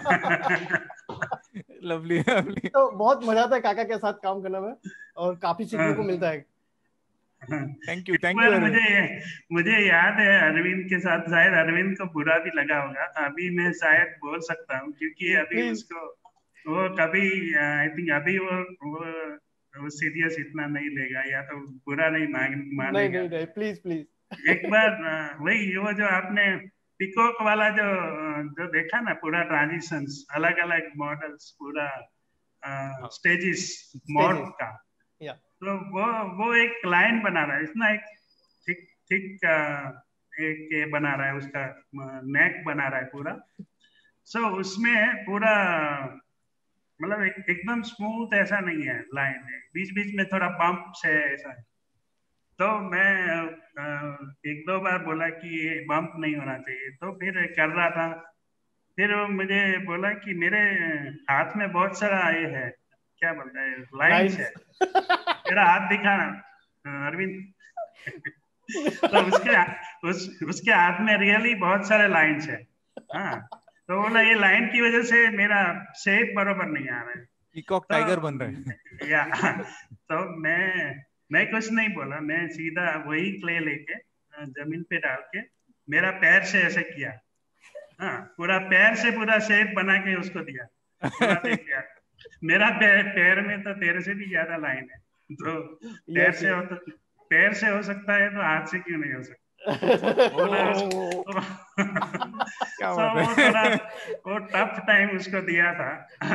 Lovely lovely. तो बहुत मजा आता है काका के साथ काम करने में और काफी सीखने को मिलता है. Thank you thank you. मुझे मुझे याद है अरविंद के साथ, शायद अरविंद को बुरा भी लगा होगा, अभी मैं शायद बोल सकता हूँ क्योंकि अभी उसको वो कभी आई थिंक अभी वो वो वो सीरियस इतना नहीं लेगा, या तो बुरा नहीं मानेगा. नहीं नहीं नहीं प्लीज प्लीज. एक बार वही वो जो आपने पिकॉक वाला जो जो देखा ना, पूरा ट्रांजिशंस, अलग अलग मॉडल्स, पूरा स्टेजेस मॉड का, तो वो वो एक लाइन बना रहा है, इतना एक ठीक ठीक एक ये बना रहा है, उसका नेक बना रहा है पूरा. सो so, उसमें पूरा मतलब एक, एकदम स्मूथ ऐसा नहीं है लाइन, बीच बीच में थोड़ा बम्प से ऐसा है। तो मैं एक दो बार बोला कि ये बम्प नहीं होना चाहिए, तो फिर कर रहा था। फिर वो मुझे बोला कि मेरे हाथ में बहुत सारा ये है, क्या बोलता है, लाइन्स है, मेरा हाथ दिखा अरविंद। तो उसके उस उसके हाथ में रियली बहुत सारे लाइन्स है। हाँ, तो बोला ये लाइन की वजह से मेरा शेप बरोबर नहीं आ रहा है, पीकॉक तो टाइगर बन रहा है। या तो मैं मैं कुछ नहीं बोला, मैं सीधा वही क्ले लेके जमीन पे डाल के मेरा पैर से ऐसे किया। हाँ, पूरा पैर से पूरा शेप बना के उसको दिया। बोला देख यार, मेरा पैर पैर में तो तेरे से भी ज्यादा लाइन है, तो पैर से हो तो पैर से हो सकता है, तो हाथ से क्यों नहीं हो सकता। बोला तो, क्या so, बात वो है। थोड़ा वो टफ टाइम उसको दिया था।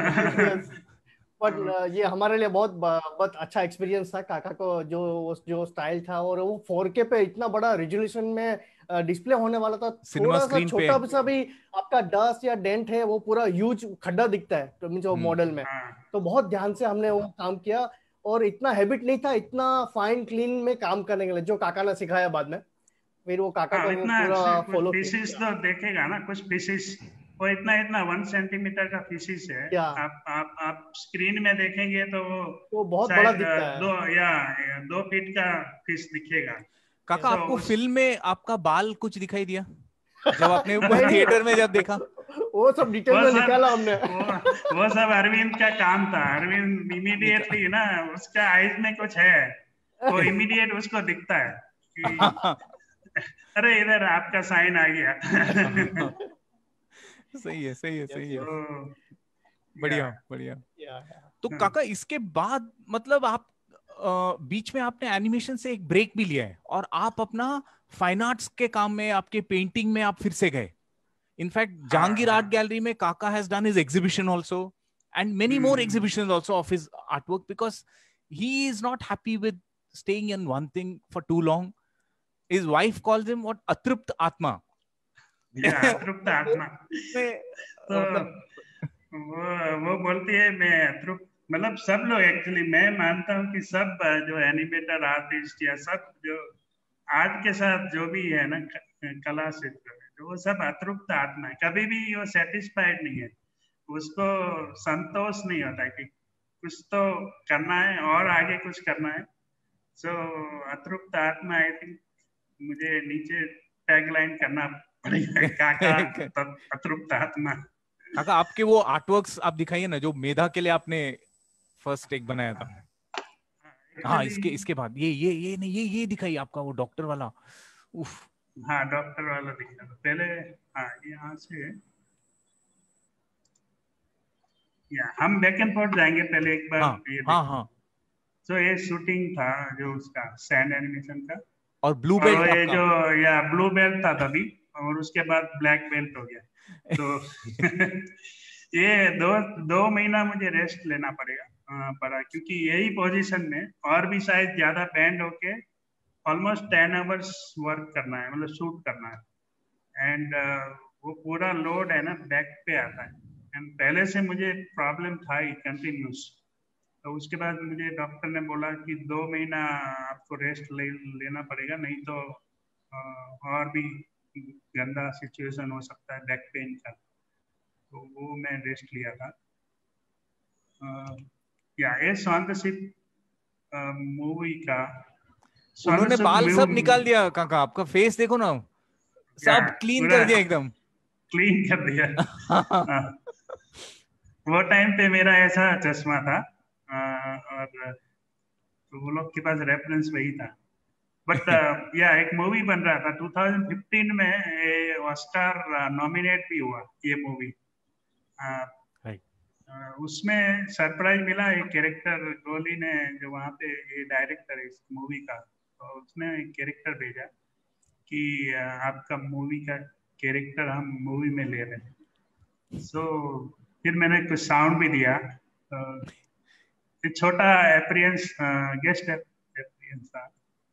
बट ये हमारे लिए बहुत बहुत अच्छा एक्सपीरियंस था काका को, जो जो स्टाइल था, और वो फोर के पे इतना बड़ा रेजोल्यूशन में डिस्प्ले होने वाला था। सिनेमा थोड़ा सा स्क्रीन पे छोटा सा भी आपका डस्ट या डेंट है, वो पूरा ह्यूज खड्डा दिखता है तो जो हम्म, मॉडल में। हाँ, तो बहुत ध्यान से हमने वो काम किया, और इतना हैबिट नहीं था इतना फाइन क्लीन में काम करने के लिए, जो काका ने सिखाया बाद में। फिर वो काका हाँ, को वो इतना पूरा कुछ फॉलो पीसीस किया। तो देखेगा ना, कुछ पीसीस वो इतना इतना वन सेंटीमीटर का पीसीस है। क्या आप आप आप स्क्रीन में देखेंगे तो वो वो बहुत बड़ा शायद दिखता दो है। या या दो फीट का पीस दिखेगा। काका सो आपको उस फिल्म में आपका बाल कुछ दिखाई दिया जब आपने नहीं, थिएटर में जब देखा? वो सब डिटेल वो में सब निकाला हमने। वो वो सब अरविंद का काम था। अरविंद निका... इमीडिएटली ना, उसका आइज में कुछ है, वो इमीडिएट उसको दिखता है कि अरे इधर आपका साइन आ गया। सही है, सही है, सही है। तो या बढ़िया, बढ़िया। या तो काका इसके बाद मतलब आप अ, बीच में आपने एनिमेशन से एक ब्रेक भी लिया है और आप अपना फाइन आर्ट्स के काम में, आपके पेंटिंग में आप फिर से गए। इनफैक्ट हाँ, जहांगीर हाँ, आर्ट गैलरी में Kaka has done his exhibition also and many more hmm, exhibitions also of his artwork because he is not happy with staying in one thing for too long. His wife calls him what, अतृप्त आत्मा। या अतृप्त आत्मा। उसमें तो मतलब वो वो बोलती है मैं अतृप्त, मतलब सब लोग एक्चुअली, मैं मानता हूँ कि सब जो एनिमेटर आर्टिस्ट या सब जो आर्ट के साथ जो भी है ना, कला क्षेत्र में, तो वो सब अतृप्त आत्मा है। कभी भी वो सेटिस्फाइड नहीं है, उसको संतोष नहीं होता कि कुछ तो करना है और आगे कुछ करना है। सो so, अतृप्त आत्मा, आई थिंक मुझे नीचे टैगलाइन करना पड़ेगा, काका अतृप्त आत्मा। काका आपके वो आर्टवर्क्स आप दिखाइए ना, जो मेधा के लिए आपने फर्स्ट एक बनाया था। हाँ, इसके इसके बाद ये ये ये नहीं, ये ये दिखाइए आपका वो डॉक्टर वाला। उफ। हाँ, डॉक्टर वाला दिखा था पहले। हाँ, यहाँ से या हम बैक एंड फोर्थ जाएंगे पहले एक बार। हाँ ये हाँ हाँ। तो ये शूटिंग था जो उसका सैंड एनिमेशन का, और ब्लू और वो बेल्ट ये आपका। जो या ब्लू बेल्ट था तभी, और उसके बाद ब्लैक बेल्ट हो गया। तो ये दो दो महीना मुझे रेस्ट लेना पड़ेगा आ, पड़ा, क्योंकि यही पोजीशन में और भी शायद ज्यादा बैंड होके ऑलमोस्ट टेन आवर्स वर्क करना है, मतलब शूट करना है। एंड वो पूरा लोड है ना बैक पे आता है, एंड पहले से मुझे प्रॉब्लम था ही कंटिन्यूस। तो उसके बाद मुझे डॉक्टर ने बोला कि दो महीना आपको रेस्ट ले लेना पड़ेगा, नहीं तो आ, और भी गंदा सिचुएशन हो सकता है बैक पेन का। तो वो मैं रेस्ट लिया था। आ, या ये स्वांतशिप मूवी का उन्होंने स्वांतशिप बाल सब निकाल दिया काका, आपका फेस देखो ना, या सब क्लीन पूरा कर दिया एकदम। क्लीन कर दिया। आ, वो टाइम पे मेरा ऐसा चश्मा था, आ, और तो वो लोग के पास रेफरेंस वही था। बट या एक मूवी बन रहा था ट्वेंटी फिफ्टीन में, ये ऑस्कार नॉमिनेट भी हुआ ये मूवी। उसमें सरप्राइज मिला, एक कैरेक्टर गोली ने, जो वहाँ पे ये डायरेक्टर है इस मूवी का, तो उसने एक कैरेक्टर भेजा कि आ, आपका मूवी का कैरेक्टर हम मूवी में ले रहे हैं। सो so, फिर मैंने कुछ साउंड भी दिया। तो छोटा अपीयरेंस, गेस्ट अपीयरेंस था।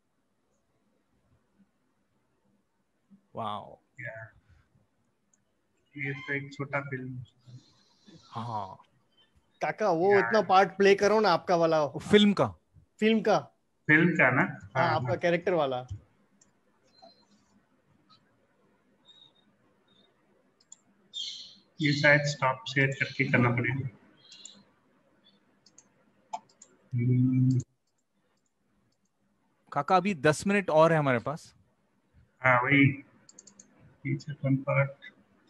वाओ। ये तो एक छोटा फिल्म। हाँ, काका वो इतना पार्ट प्ले करो ना आपका वाला, फिल्म का फिल्म का फिल्म का ना, हाँ आपका कैरेक्टर वाला। ये शायद स्टॉप शेयर करके करना पड़ेगा। काका अभी दस मिनट और है हमारे पास। हाँ वही फीचर कंफर्ट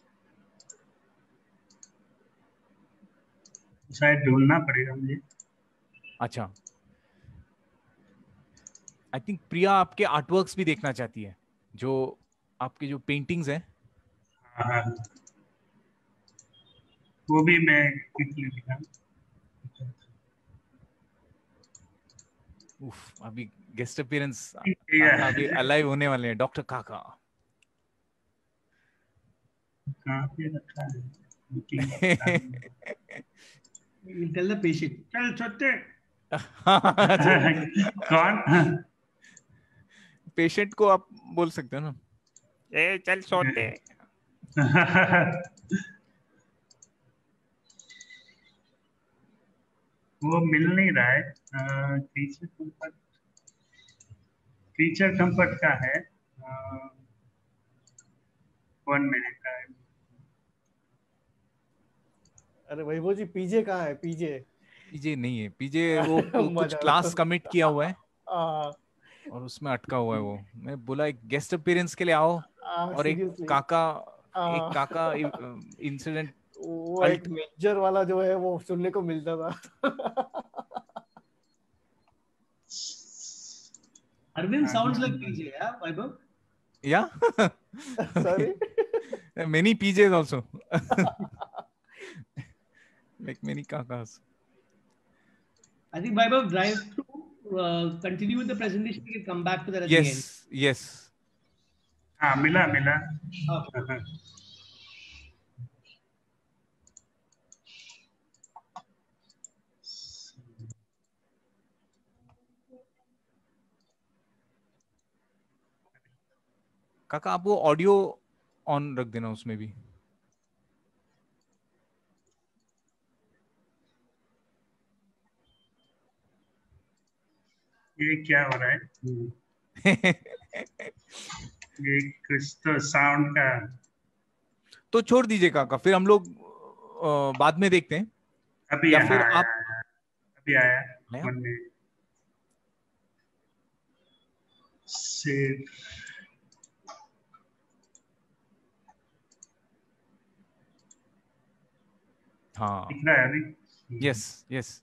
शायद ढूंढना पड़ेगा मुझे। अच्छा, आई थिंक प्रिया आपके आर्टवर्क्स भी देखना चाहती है, जो आपके जो पेंटिंग्स हैं। हाँ वो भी मैं क्विकली दिखा। उफ, अभी गेस्ट अपीयरेंस Yeah. अभी अलाइव होने वाले हैं डॉक्टर काका। कहाँ पे रखा है? Looking You tell the patient. चल छोटे अच्छा, कौन? पेशेंट को आप बोल सकते हो ना, ए चल छोटे। वो मिल नहीं रहा है। क्रीचर कंफर्ट, क्रीचर कंफर्ट का है, वन मिनट का है। अरे वैभव जी पीजे कहाँ है? पीजे पीजे नहीं है, पीजे वो, वो कुछ क्लास कमिट किया हुआ है आ, और उसमें अटका हुआ है वो। मैं बोला एक गेस्ट अपीयरेंस के लिए आओ, आ, और एक seriously. काका आ, एक काका इंसिडेंट वो एक मेजर वाला जो है वो सुनने को मिलता था। Arvind sounds like P J, yeah, Vaibhav? Yeah. Sorry. Many P Js also. Like many kakas. I think Vaibhav drive through, uh, continue with the presentation. We can come back to that at the end. Yes, yes. हाँ मिला मिला। Okay. काका आप वो audio on रख देना उसमें भी। ये क्या हो रहा है? ये कुछ तो साउंड का। तो छोड़ दीजिए काका, फिर हम लोग बाद में देखते हैं। अभी या फिर आया, आप अभी आया, आया? मन में से हाँ दिख रहा है अभी। यस यस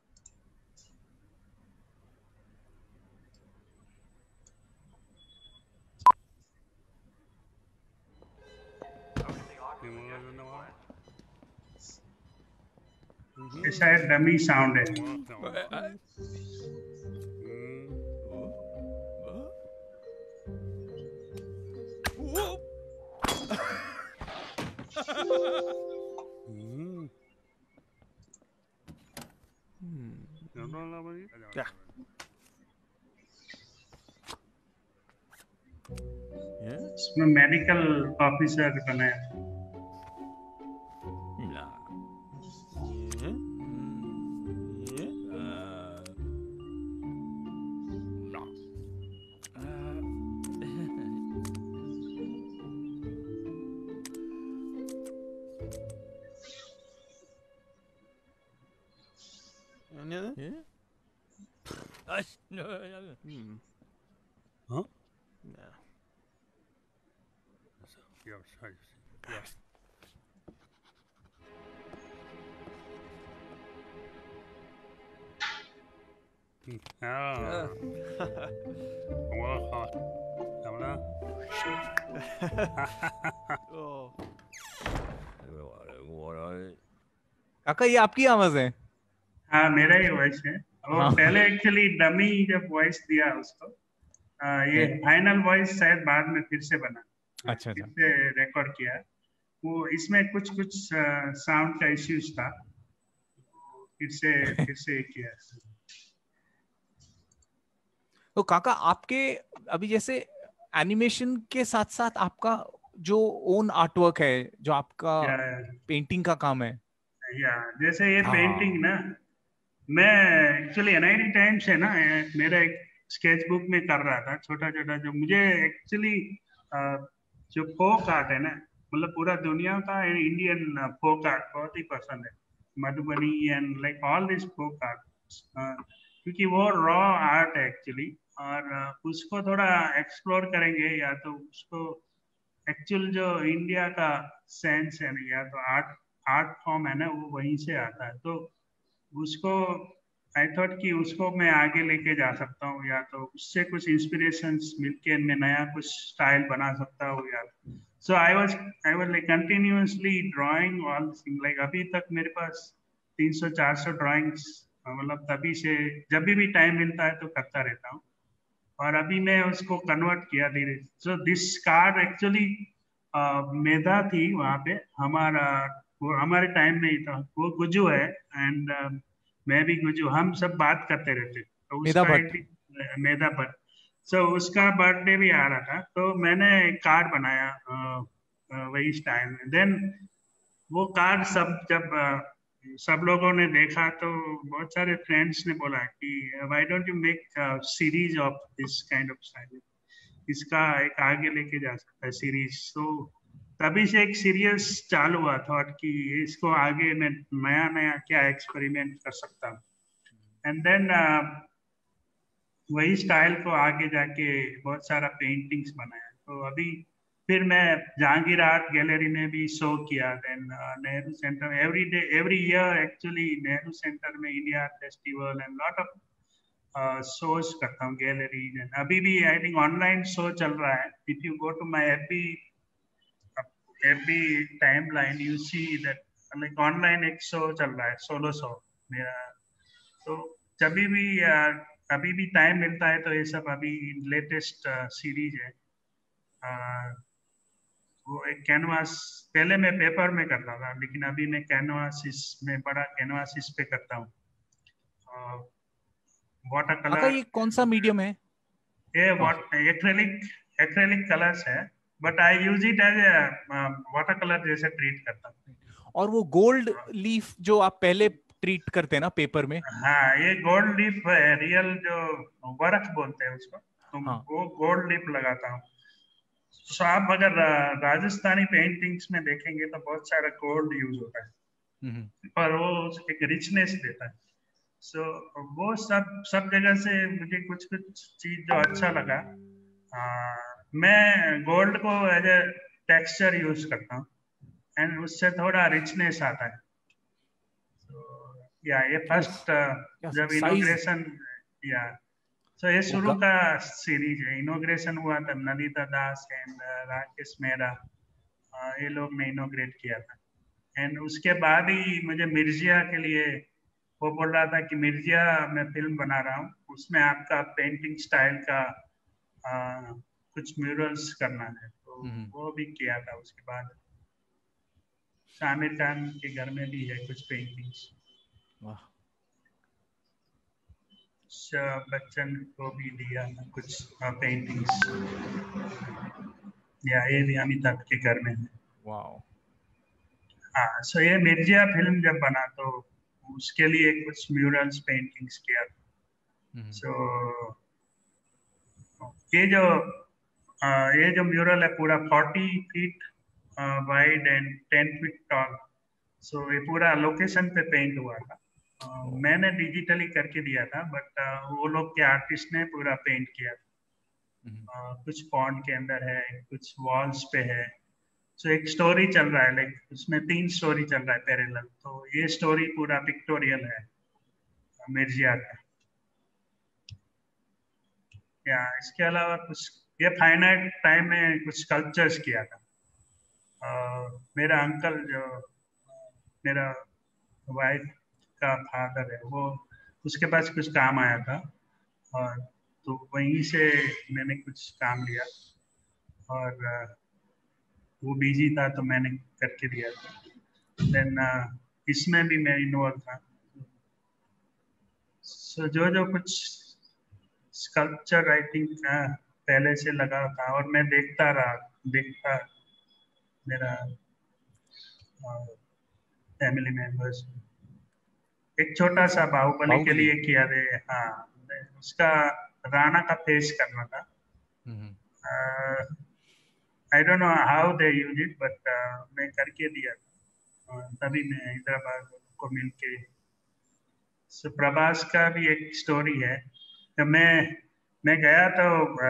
ये शायद डमी साउंड है। क्या इसमें मेडिकल ऑफिसर बनाया। Huh? No. Yes, yes. Ah. Wow. Tamam. Oh. काका ये आपकी आवाज है? हाँ मेरा ही वॉइस है। वो हाँ। पहले एक्चुअली डमी जब वॉइस दिया उसको, आ, ये फाइनल वॉइस शायद बाद में फिर से बना। अच्छा फिर अच्छा से रिकॉर्ड किया। वो इसमें कुछ कुछ साउंड का इश्यूज था, फिर से फिर से किया। तो काका आपके अभी जैसे एनिमेशन के साथ साथ आपका जो ओन आर्टवर्क है, जो आपका Yeah. पेंटिंग का काम है, या जैसे ये हाँ। पेंटिंग ना, मैं एक्चुअली एनआईटी टाइम से ना मेरा एक स्केच बुक में कर रहा था छोटा छोटा, जो मुझे एक्चुअली जो फोक आर्ट है ना, मतलब पूरा दुनिया का इंडियन फोक आर्ट बहुत ही पसंद है, Madhubani and like all this folk art, क्योंकि वो रॉ आर्ट है एक्चुअली, और uh, उसको थोड़ा एक्सप्लोर करेंगे या तो उसको एक्चुअल जो इंडिया का सेंस है ना, या तो आर्ट आर्ट फॉर्म है ना, वो वहीं से आता है, तो उसको आई थॉट कि उसको मैं आगे लेके जा सकता हूँ, या तो उससे कुछ इंस्पिरेशंस मिलके मैं नया कुछ स्टाइल बना सकता हूँ, या so I was I was like continuously drawing all thing, like अभी तक मेरे पास तीन सौ चार सौ ड्राइंग्स, मतलब तभी से जब भी, भी टाइम मिलता है तो करता रहता हूँ, और अभी मैं उसको कन्वर्ट किया धीरे। So this card actually Medha थी वहाँ पे, हमारा वो हमारे टाइम में ही था, वो गुजू है एंड uh, मैं भी गुजू, हम सब बात करते रहते, तो मेधा उसका भट्ट। एक मेधा भट्ट, सो उसका बर्थडे भी आ रहा था, तो मैंने कार्ड बनाया uh, uh, वही स्टाइल में। देन वो कार्ड सब जब uh, सब लोगों ने देखा, तो बहुत सारे फ्रेंड्स ने बोला कि why don't you make series of this kind of style, इसका एक आगे लेके जा सकता है सीरीज। तो तभी से एक सीरियस चालू हुआ थॉट कि इसको आगे मैं नया नया क्या एक्सपेरिमेंट कर सकता हूँ, एंड देन वही स्टाइल को आगे जाके बहुत सारा पेंटिंग्स बनाया। तो अभी फिर मैं जहांगीर आर्ट गैलरी में भी शो किया, देन नेहरू सेंटर में every day every year actually Nehru centre में India art festival and lot of shows करता हूँ गैलरीज, एंड अभी भी आई थिंक ऑनलाइन शो चल रहा है, if you go to my FB FB timeline you see that like online एक show चल रहा है, सोलो शो मेरा। तो जब भी uh, अभी भी टाइम मिलता है तो ये सब अभी लेटेस्ट सीरीज है। uh, वो एक कैनवास, पहले मैं पेपर में करता था, लेकिन अभी मैं कैनवासिस में, बड़ा कैनवासिस पे करता हूँ। वाटर काका कलर, ये कौन सा मीडियम है? ये वाट एक्रेलिक एक्रेलिक कलर्स है, but I use it as a water colour जैसे ट्रीट करता हूँ। और वो गोल्ड लीफ जो आप पहले ट्रीट करते हैं ना पेपर में? हाँ, ये गोल्ड लीफ है, रियल जो वर्क बोलते हैं उसको, तो हाँ। वो गोल्ड लीफ लगाता हूँ। तो आप अगर राजस्थानी पेंटिंग्स में देखेंगे तो बहुत सारा गोल्ड यूज होता है, पर वो एक रिचनेस देता है। सो so, वो सब सब जगह से मुझे कुछ कुछ चीज जो अच्छा लगा, आ, मैं गोल्ड को एज ए टेक्सचर यूज करता हूँ, एंड उससे थोड़ा रिचनेस आता है। so, या ये फर्स्ट जब इनोग्रेशन, या सो so, ये शुरू का सीरीज है, इनोग्रेशन हुआ था नलिता दास एंड राकेश मेहरा, ये लोग ने इनोग्रेट किया था, एंड उसके बाद ही मुझे मिर्जिया के लिए वो बोल रहा था कि मिर्जिया मैं फिल्म बना रहा हूँ, उसमें आपका पेंटिंग स्टाइल का आ, कुछ म्यूरल्स करना है, तो वो भी किया था। उसके बाद आमिर खान के घर में भी है कुछ पेंटिंग्स, बच्चन को भी दिया कुछ पेंटिंग्स, या ये भी अमिताभ के घर में है। वाओ। हाँ, सो ये मिर्जिया फिल्म जब बना तो उसके लिए कुछ म्यूरल्स पेंटिंग्स किया था। सो ये जो आ, ये जो म्यूरल है पूरा forty feet wide and ten feet tall, so ये पूरा लोकेशन पे पेंट हुआ था। uh, मैंने डिजिटली करके दिया था, बट uh, वो लोग के आर्टिस्ट ने पूरा पेंट किया था। uh, कुछ पॉन्ड के अंदर है, कुछ वॉल्स पे है। सो so, एक स्टोरी चल रहा है, लाइक उसमें तीन स्टोरी चल रहा है पैरेलल, तो ये स्टोरी पूरा पिक्टोरियल है मिर्जिया का। या इसके अलावा कुछ ये फाइनाइट टाइम में कुछ स्कल्पचर्स किया था। uh, मेरा अंकल जो मेरा वाइफ का फादर है, वो उसके पास कुछ काम आया था, और तो वहीं से मैंने कुछ काम लिया, और uh, वो बिजी था तो मैंने करके दिया था। देन uh, इसमें भी मैं इन्वॉल्व था। सो so, जो जो कुछ स्कल्पचर आई थिंक uh, पहले से लगा था, और मैं देखता रहा देखता मेरा uh, फैमिली मेंबर्स। एक छोटा सा बाहुबली के बाहुबली। लिए किया थे, हाँ, उसका राणा का फेस करना था। I don't know how they use it, but मैं करके दिया था। uh, तभी मैं हैदराबाद को मिलके। सो प्रभास का भी एक स्टोरी है। तो मैं मैं गया तो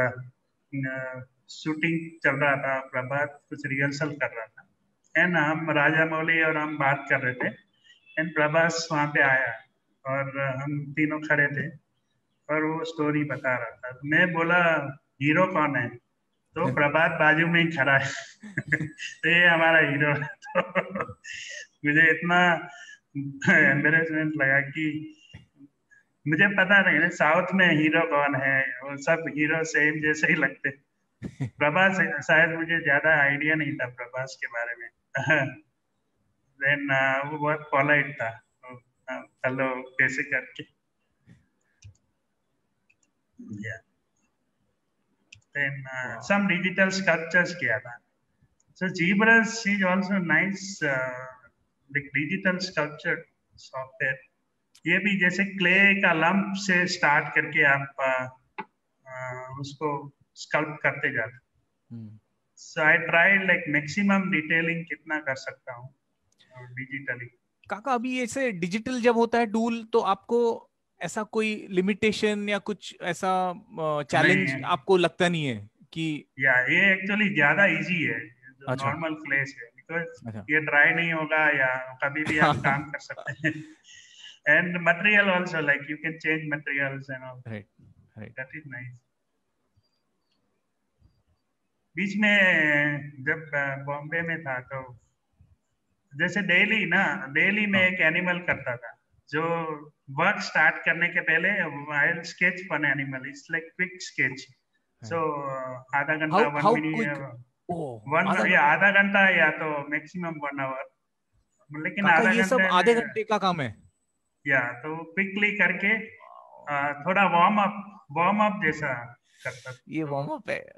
शूटिंग चल रहा था, प्रभास कुछ रिहर्सल कर रहा था एंड हम राजा मौली और हम बात कर रहे थे एंड प्रभास वहाँ पे आया और हम तीनों खड़े थे और वो स्टोरी बता रहा था। तो मैं बोला हीरो कौन है, तो प्रभात बाजू में ही खड़ा है तो ये हमारा हीरो है। तो मुझे इतना एम्बेरसमेंट लगा कि मुझे पता नहीं ना साउथ में हीरो कौन है, वो सब हीरो सेम जैसे ही लगते। प्रभास शायद मुझे ज्यादा आइडिया नहीं था प्रभास के बारे में। देन uh, वो बहुत पोलाइट था, हेलो कैसे करके। yeah. Then uh, wow. Some digital sculptures किया था। So Zebrus is also nice uh, like digital sculpture software। ये भी जैसे क्ले का लंप से स्टार्ट करके आप आ, आ, उसको स्कल्प करते जाते। So I tried like maximum detailing कितना कर सकता हूँ डिजिटली। काका अभी ऐसे डिजिटल जब होता है टूल तो आपको ऐसा कोई लिमिटेशन या कुछ ऐसा चैलेंज आपको लगता नहीं है कि या ये एक्चुअली ज्यादा इजी है जो नॉर्मल क्लेस है, बिकॉज ये ड्राई नहीं होगा या कभी भी आप काम कर सकते हैं। And material also, like you can change materials and all. Right, right. That is nice. बीच में जब बॉम्बे में था तो जैसे डेली ना डेली में एक एनिमल करता था जो वर्क स्टार्ट करने के पहले I sketch one animal, it's like quick sketch. So आधा घंटा वन मिनट वन या आधा घंटा या तो मैक्सिमम वन आवर, लेकिन आधा ये सब आधे घंटे का काम है। या तो क्विकली करके आ, थोड़ा वार्म अप वार्म अप जैसा करता। ये वार्म अप है।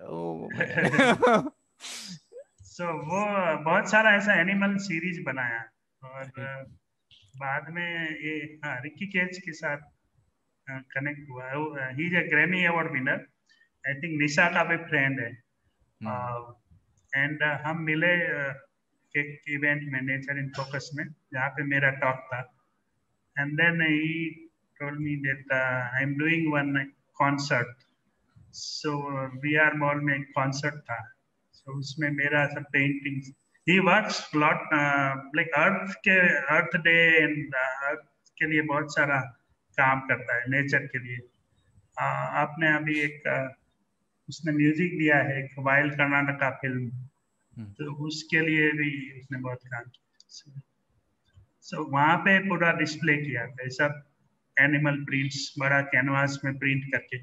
सो so, वो बहुत सारा ऐसा एनिमल सीरीज बनाया और बाद में ये हाँ रिकी केज के साथ कनेक्ट हुआ। He is a Grammy award winner, I think Nisha का भी फ्रेंड है। एंड uh, uh, हम मिले uh, एक इवेंट में नेचर इन फोकस में जहाँ पे मेरा टॉक था। And then he told me that uh, I'm doing one concert. So uh, V R Mall में concert था। So उसमें मेरा सब paintings। He works a lot uh, like Earth के Earth Day and uh, Earth के लिए बहुत सारा काम करता है नेचर के लिए। uh, आपने अभी एक uh, उसने म्यूजिक दिया है एक वाइल्ड कर्नाटका फिल्म, तो उसके लिए भी उसने बहुत काम किया। so, सो so, वहाँ पे पूरा डिस्प्ले किया था सब एनिमल प्रिंट्स बड़ा कैनवास में प्रिंट करके।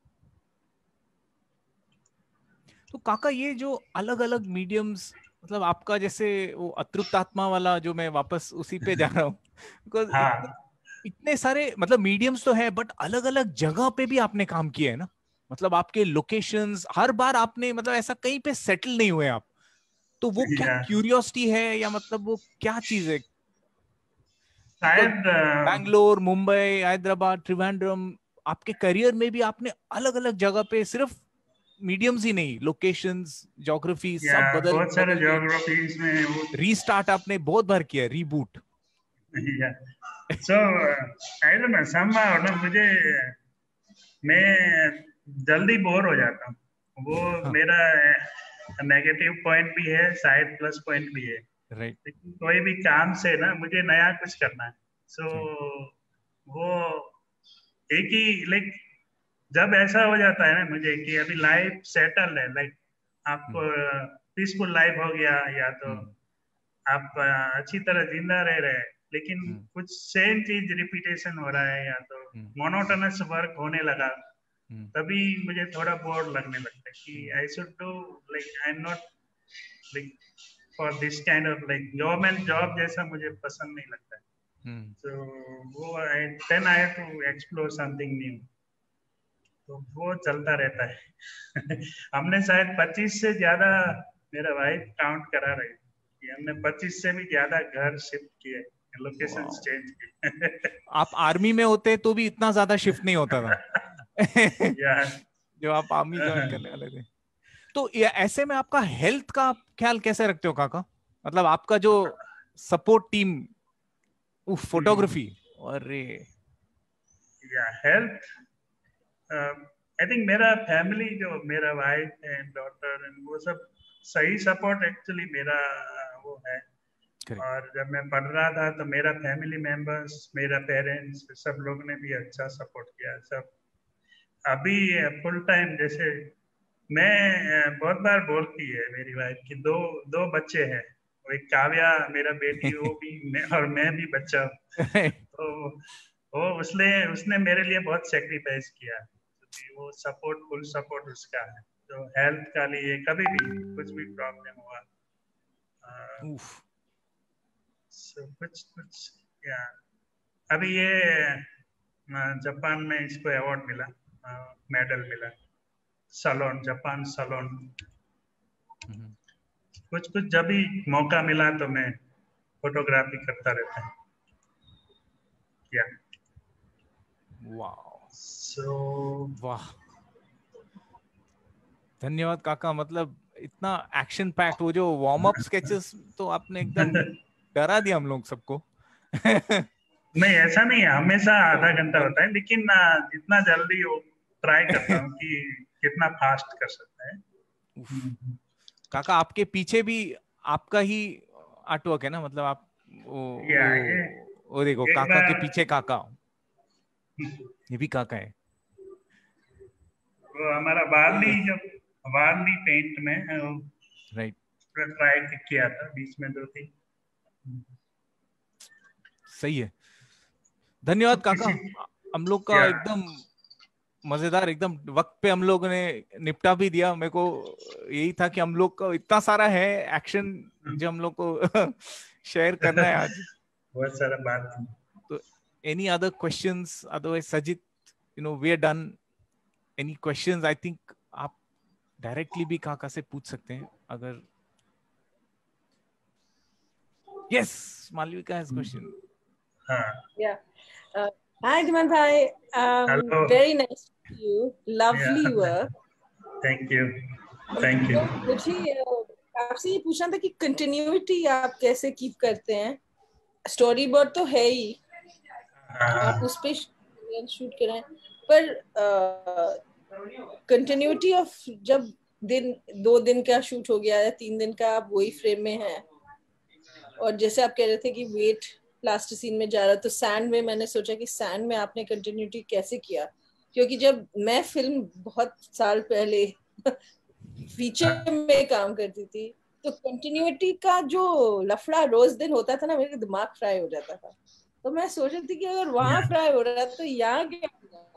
तो काका ये जो अलग अलग मीडियम्स, मतलब आपका जैसे वो अतृप्त आत्मा वाला जो मैं वापस उसी पे जा रहा हूँ बिकॉज हाँ। इतने, इतने सारे मतलब मीडियम्स तो है बट अलग अलग जगह पे भी आपने काम किया है ना, मतलब आपके लोकेशंस हर बार आपने मतलब ऐसा कहीं पे सेटल नहीं हुए आप, तो वो क्या क्यूरियोसिटी है या मतलब वो क्या चीज है? शायद बैंगलोर, मुंबई, हैदराबाद, त्रिवेंद्रम, आपके करियर में भी आपने अलग अलग जगह पे सिर्फ मीडियम्स ही नहीं, लोकेशंस, ज्योग्राफी सब बदल बहुत सारे ज्योग्राफीज में वो रीस्टार्ट आपने बहुत बार किया, reboot. So I don't know somehow ना मुझे मैं जल्दी बोर हो जाता हूँ, वो हाँ. मेरा नेगेटिव पॉइंट भी है शायद प्लस पॉइंट भी है। Right right. लेकिन कोई भी काम से ना मुझे नया कुछ करना है। सो so, वो एक ही लाइक जब ऐसा हो जाता है ना मुझे कि अभी लाइफ सेटल है, लाइक आप पीसफुल लाइफ हो गया या तो आप अच्छी तरह जिंदा रह रहे हैं, लेकिन कुछ सेम चीज रिपीटेशन हो रहा है या तो मोनोटोनस वर्क होने लगा, तभी मुझे थोड़ा बोर लगने लगता है कि I should do like I am not like for this kind of like government job जैसा मुझे पसंद नहीं लगता है। hmm. so वो I, then I have to explore something new, तो वो चलता रहता है। हमने शायद पच्चीस से ज्यादा, मेरा वाइफ काउंट करा रही कि हमने पच्चीस से भी ज्यादा घर शिफ्ट किए लोकेशन चेंज की। आप आर्मी में होते तो भी इतना ज्यादा शिफ्ट नहीं होता था जो आप आर्मी ज्वाइन करने वाले थे। तो ऐसे में आपका हेल्थ का ख्याल कैसे रखते हो काका? मतलब आपका जो सपोर्ट टीम, फोटोग्राफी, अरे या हेल्थ, आई थिंक मेरा फैमिली, जो मेरा वाइफ एंड डॉटर एंड वो सब सही सपोर्ट एक्चुअली मेरा वो है। Correct. और जब मैं पढ़ रहा था तो मेरा फैमिली मेंबर्स, मेरा पेरेंट्स, सब लोग ने भी अच्छा सपोर्ट किया। सब अभी फुल टाइम, जैसे मैं बहुत बार बोलती है मेरी वाइफ कि दो दो बच्चे हैं, एक काव्या मेरा बेटी, वो भी मैं, और मैं भी बच्चा। तो वो उसने उसने मेरे लिए बहुत सेक्रीफाइस किया, क्योंकि वो सपोर्ट, फुल सपोर्ट उसका है। तो हेल्थ का लिए कभी भी कुछ भी प्रॉब्लम हुआ, uh, so, कुछ कुछ या अभी ये जापान में इसको अवार्ड मिला, मेडल मिला, सलोन, जापान सलोन। कुछ कुछ जब भी मौका मिला तो मैं फोटोग्राफी करता रहता हूँ। या वाह सो वाह, धन्यवाद काका। मतलब इतना एक्शन पैक्ड, वो जो वार्म अप स्केचेस तो आपने एकदम डरा दिया हम लोग सबको। नहीं, ऐसा नहीं है, हमेशा आधा घंटा होता है, लेकिन जितना जल्दी वो ट्राई करता हूँ कि कितना फास्ट कर सकता है। काका आपके पीछे भी आपका ही आर्टवर्क है ना? मतलब आप वो या, वो, ये, वो देखो काका के पीछे काका, ये भी काका है। वो हमारा वार्ली, जो वार्ली पेंट में राइट ट्राई किया था बीच में दो तीन। सही है, धन्यवाद काका। हम लोग का एकदम मजेदार, एकदम वक्त पे हम लोग ने निपटा भी दिया। मेरे को यही था कि हम लोग को इतना सारा है एक्शन जो हम लोग को शेयर करना है आज, बहुत सारा बात। तो any other questions? Otherwise Sajit, you know we are done. Any questions? I think आप डायरेक्टली भी काका से पूछ सकते हैं अगर। Yes, Malvika has question. हाँ, yeah Hi, Dhiman bhai. Um, Hello. Very nice to meet you. Lovely Yeah. work. Thank you. Thank you. तो मुझे आपसे ये पूछना था कि कंटिन्यूटी आप कैसे कीप करते हैं? स्टोरी बोर्ड तो है ही, आप उस पे शूट कर रहे हैं, पर कंटिन्यूटी ऑफ जब दिन दो दिन का शूट हो गया या तीन दिन का, आप वही फ्रेम में हैं, और जैसे आप कह रहे थे कि वेट प्लास्टिसीन में जा रहा, तो सैंड में मैंने सोचा कि सैंड में आपने कंटिन्यूटी कैसे किया? क्योंकि जब मैं फिल्म बहुत साल पहले फीचर में काम करती थी, तो कंटिन्यूटी का जो लफड़ा रोज दिन होता था ना, मेरे दिमाग फ्राई हो जाता था। तो मैं सोच रही थी कि अगर वहां फ्राई हो रहा है तो यहाँ क्या?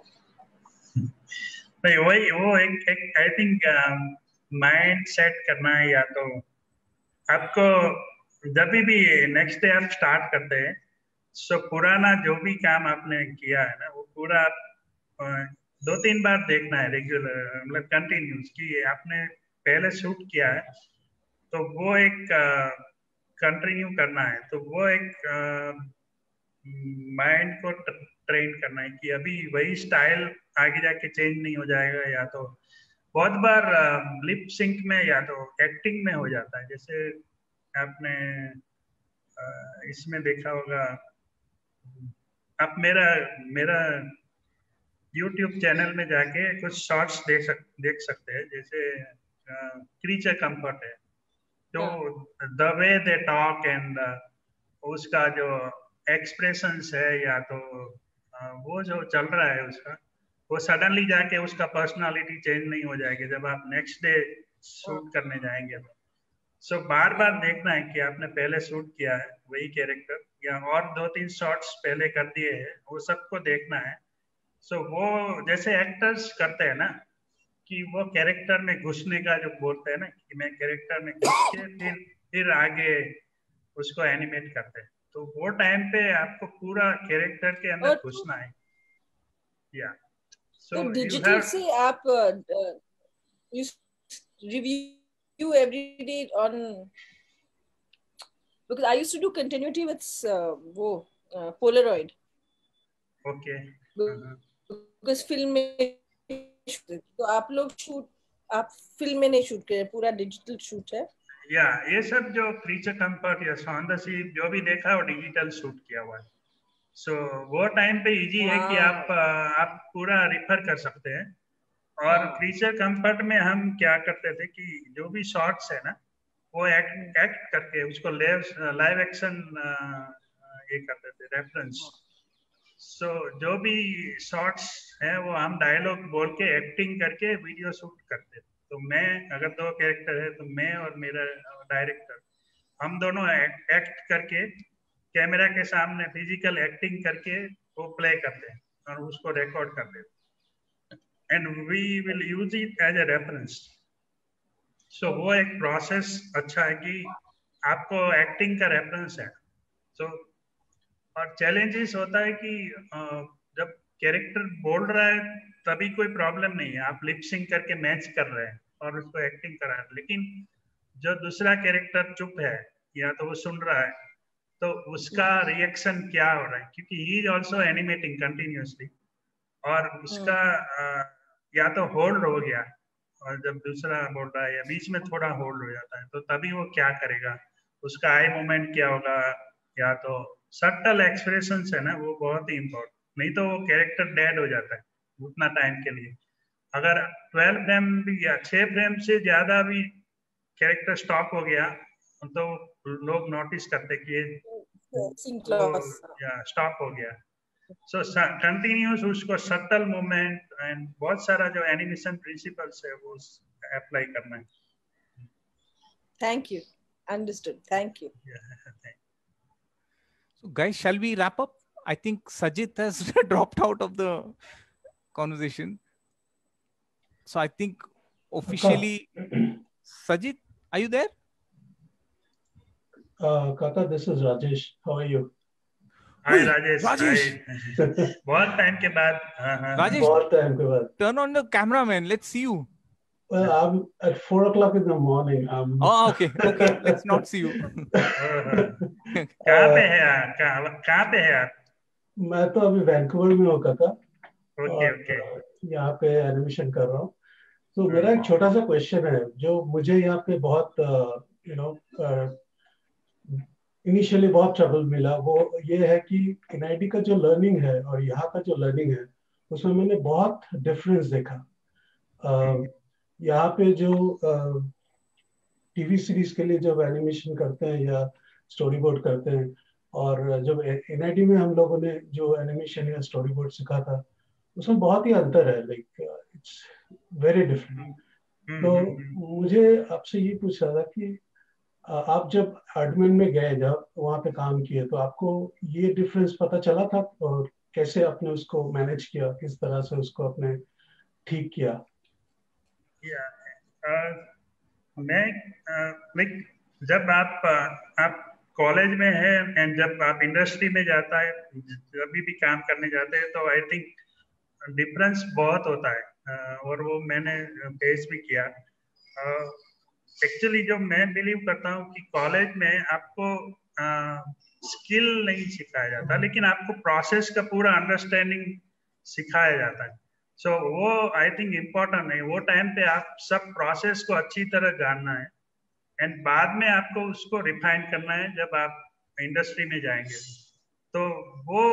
नहीं, वही वो एक एक आई थिंक माइंड सेट करना है, या तो आपको जब भी नेक्स्ट डे आप स्टार्ट करते हैं, सो पुराना जो भी काम आपने किया है ना, वो पूरा आप दो तीन बार देखना है, रेगुलर, मतलब कंटिन्यूस, कि आपने पहले शूट किया है तो वो एक कंटिन्यू uh, करना है। तो वो एक माइंड uh, को ट्रेन करना है कि अभी वही स्टाइल आगे जाके चेंज नहीं हो जाएगा। या तो बहुत बार लिप uh, सिंक में या तो एक्टिंग में हो जाता है, जैसे आपने uh, इसमें देखा होगा, आप मेरा मेरा YouTube चैनल में जाके कुछ शॉर्ट्स देख सक देख सकते हैं, जैसे क्रीचर कंफर्ट है, जो the way they talk and उसका जो एक्सप्रेशंस है, या तो uh, वो जो चल रहा है उसका, वो सडनली जाके उसका पर्सनालिटी चेंज नहीं हो जाएगी जब आप नेक्स्ट डे शूट करने जाएंगे। सो so, बार बार देखना है कि आपने पहले शूट किया है वही कैरेक्टर, या और दो तीन शॉट्स पहले कर दिए हैं, वो सबको देखना है। सो so, वो जैसे एक्टर्स करते हैं ना, कि वो कैरेक्टर में घुसने का जो बोलते हैं ना, कि मैं कैरेक्टर में घुस के फिर फिर आगे उसको एनिमेट करते हैं, तो वो टाइम पे आपको पूरा कैरेक्टर के अंदर घुसना है। या तो डिजिटल से आप review every day on because I used to do continuity with uh, वो uh, Polaroid. Okay. Because film में तो आप लोग शूट आप फिल्म में नहीं शूट करे, पूरा डिजिटल शूट है? या ये सब जो क्रीचर कंफर्ट या ऑन द सी जो भी देखा वो डिजिटल शूट किया हुआ है. सो so, वो टाइम पे इजी है कि आप आप पूरा रिफर कर सकते हैं. और क्रीचर कंफर्ट में हम क्या करते थे कि जो भी शॉट्स है ना वो एक्ट एक्ट करके उसको लाइव लाइव एक्शन ये करते थे रेफरेंस. सो so, जो भी शॉट्स हैं वो हम डायलॉग बोल के एक्टिंग करके वीडियो शूट करते थे. तो मैं अगर दो कैरेक्टर है तो मैं और मेरा डायरेक्टर हम दोनों एक्ट, एक्ट करके कैमरा के सामने फिजिकल एक्टिंग करके वो प्ले करते हैं और उसको रिकॉर्ड कर देते हैं and we will use it as a reference. So वो एक प्रोसेस अच्छा है कि आपको एक्टिंग का रेफरेंस है. सो so, और चैलेंजेस होता है कि जब कैरेक्टर बोल रहा है तभी कोई प्रॉब्लम नहीं है, आप लिप सिंक करके मैच कर रहे हैं और उसको एक्टिंग कर रहे हैं. लेकिन जो दूसरा कैरेक्टर चुप है या तो वो सुन रहा है तो उसका रिएक्शन क्या हो रहा है, क्योंकि he is also animating continuously और उसका या तो होल्ड हो गया और जब दूसरा बोल रहा है या बीच में थोड़ा होल्ड हो जाता है तो तभी वो क्या करेगा, उसका आई मूवमेंट क्या होगा, या तो सटल एक्सप्रेशन है ना वो बहुत ही इम्पोर्टेंट. नहीं तो वो कैरेक्टर डेड हो जाता है उतना टाइम के लिए. अगर ट्वेल्व फ्रेम भी या छह फ्रेम से ज्यादा भी कैरेक्टर स्टॉप हो गया तो लोग नोटिस करते कि ये या स्टॉप हो गया. सो कंटिन्यूस उसको सटल मूवमेंट एंड बहुत सारा जो एनिमेशन प्रिंसिपल्स है वो अप्लाई करना है. Thank you. Understood. Thank you. So guys, shall we wrap up? I think Sajid has dropped out of the conversation. So I think officially, Sajid, are you there? Uh, Kaka, this is Rajesh. How are you? Hi Rajesh. Rajesh. बहुत time के बाद. Rajesh, बहुत time के बाद. turn on the camera, man. Let's see you. Well, I'm at four o'clock in the morning. I'm... Oh, okay, okay. Let's not see you. कहाँ पे है यार? कहाँ पे है यार? मैं तो अभी वैंकूवर में हूँ काका. Okay okay. यहाँ पे एनिमेशन कर रहा हूँ. तो मेरा एक छोटा सा क्वेश्चन है जो मुझे यहाँ पे बहुत यू नो इनिशियली बहुत ट्रबल मिला. वो ये है कि एनआईटी का जो लर्निंग है और यहाँ का जो लर्निंग है उसमें मैंने बहुत डिफरेंस देखा. uh, यहाँ पे जो टीवी सीरीज के लिए जब एनिमेशन करते हैं या स्टोरी बोर्ड करते हैं और जब एनआईटी में हम लोगों ने जो एनिमेशन या स्टोरी बोर्ड सीखा था उसमें बहुत ही अंतर है. Like it's very different. तो मुझे आपसे ये पूछ रहा था कि आप जब एडमिन में गए, जब वहाँ पे काम किए, तो आपको ये डिफरेंस पता चला था और कैसे आपने उसको मैनेज किया, किस तरह से उसको आपने ठीक किया? Yeah, uh, मैं लाइक uh, जब आप uh, आप कॉलेज में है एंड जब आप इंडस्ट्री में जाता है, जब भी काम करने जाते हैं तो आई थिंक डिफरेंस बहुत होता है. uh, और वो मैंने फेस भी किया. एक्चुअली uh, जो मैं बिलीव करता हूँ कि कॉलेज में आपको स्किल uh, नहीं सिखाया जाता, लेकिन आपको प्रोसेस का पूरा अंडरस्टैंडिंग सिखाया जाता है. सो so, वो आई थिंक इम्पोर्टेंट है. वो टाइम पे आप सब प्रोसेस को अच्छी तरह जानना है एंड बाद में आपको उसको रिफाइन करना है जब आप इंडस्ट्री में जाएंगे. तो वो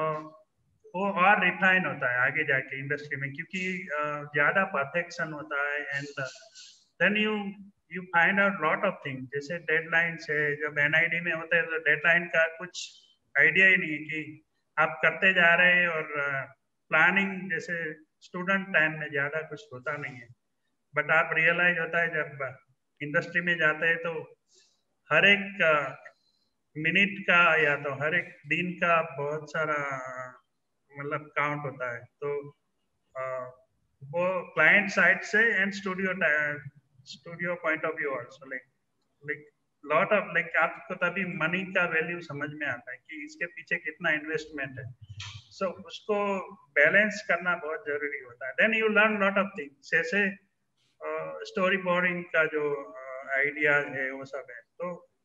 वो और रिफाइन होता है आगे जाके इंडस्ट्री में, क्योंकि ज़्यादा परफेक्शन होता है and then you you find out lot of things. जैसे डेडलाइंस है, जब एनआईडी में होते हैं तो डेडलाइन का कुछ आइडिया ही नहीं है कि आप करते जा रहे हैं और प्लानिंग जैसे स्टूडेंट टाइम में ज्यादा कुछ होता नहीं है. बट आप रियलाइज होता है जब इंडस्ट्री में जाते हैं तो हर एक मिनट का या तो हर एक दिन का बहुत सारा मतलब काउंट होता है. तो आ, वो क्लाइंट साइड से and studio studio point of view also like like lot of like आपको तभी मनी का वैल्यू समझ में आता है कि इसके पीछे कितना इन्वेस्टमेंट है. सो so, उसको बैलेंस करना बहुत जरूरी होता है. Then you learn lot of things. जैसे स्टोरी बोर्डिंग का जो आइडिया uh, है वो सब है. तो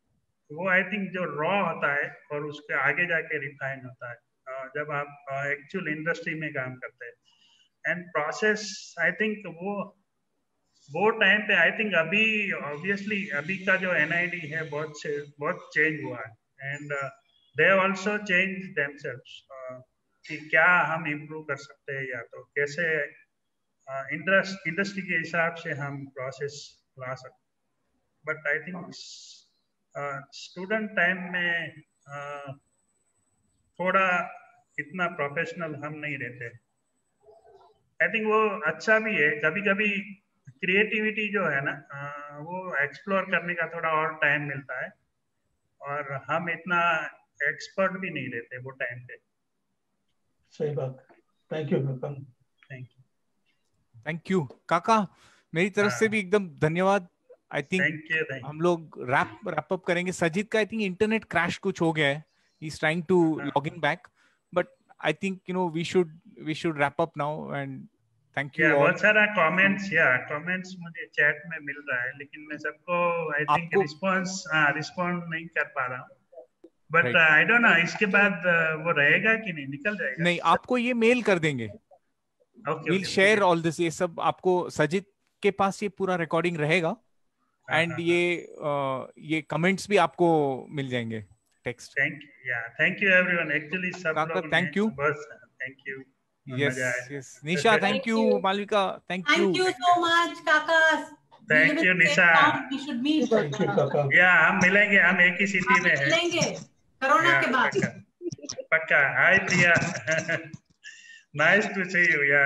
वो आई थिंक जो रॉ होता है और उसके आगे जाके रिफाइन होता है uh, जब आप एक्चुअल uh, इंडस्ट्री में काम करते हैं एंड प्रोसेस आई थिंक वो वो टाइम पे आई थिंक अभी ऑब्वियसली अभी का जो एनआईडी है बहुत से बहुत चेंज हुआ है and they also change themselves कि क्या हम इम्प्रूव कर सकते हैं या तो कैसे इंडस्ट इंडस्ट्री के हिसाब से हम प्रोसेस ला सकते but I think student time में uh, थोड़ा इतना प्रोफेशनल हम नहीं रहते आई थिंक वो अच्छा भी है कभी कभी क्रिएटिविटी जो है ना वो एक्सप्लोर करने का थोड़ा और टाइम मिलता है और हम इतना एक्सपर्ट भी नहीं रहते वो टाइम पे सही बात thank you thank you thank you काका मेरी तरफ से भी एकदम धन्यवाद आई थिंक हम लोग रैप रैप अप करेंगे सजीद का आई थिंक इंटरनेट क्रैश कुछ हो गया है he is trying to log in back but I think you know we should we should wrap up now and thank you बहुत सारा कमेंट्स या कमेंट्स मुझे चैट में मिल रहा है लेकिन मैं सबको आई थिंक रिस्पांस रिस्पॉन्ड नहीं कर पा रहा हूँ बट आई डोंट नो इसके बाद वो रहेगा कि नहीं निकल जाएगा नहीं आपको ये मेल कर देंगे we'll share all this ये सब आपको सजित के पास ये पूरा रिकॉर्डिंग रहेगा एंड ये ये कमेंट्स भी आपको मिल जाएंगे टेक्स्ट थैंक यू या थैंक यू एवरीवन एक्चुअली सब लोग थैंक यू बस thank you yes yes Nisha thank you Malvika thank you thank you so much kaka thank you Nisha we should meet thank you kaka या हम मिलेंगे हम एक ही city में हैं मिलेंगे कोरोना के बाद पक्का hi Priya nice to see you yeah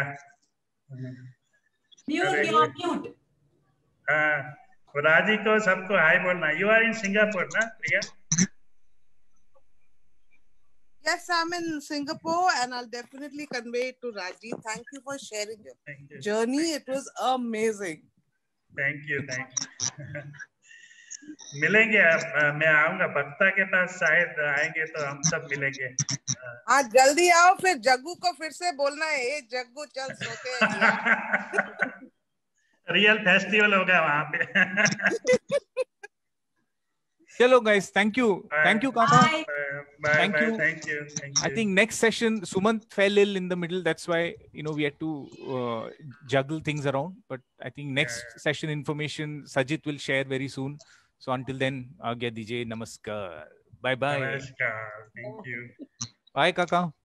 mute you are mute हां राजी को सबको हाय बोलना यू आर इन सिंगापुर ना प्रिया Yes, I'm in Singapore and I'll definitely convey it to Raji. Thank you for sharing your you. journey. It was amazing. Thank you, thank you. मिलेंगे मैं आऊंगा भक्ता के पास शायद आएंगे तो हम सब मिलेंगे हाँ जल्दी आओ फिर जग्गू को फिर से बोलना है ए जग्गू चल सोते हैं रियल फेस्टिवल होगा वहाँ पे चलो guys thank you thank you kaka bye, bye, thank bye, you thank you thank you I think next session Sumant fell ill in the middle that's why you know we had to uh, juggle things around but I think next yeah. session information Sajid will share very soon so until then agya dijiye namaskar bye bye namaskar thank you bye kaka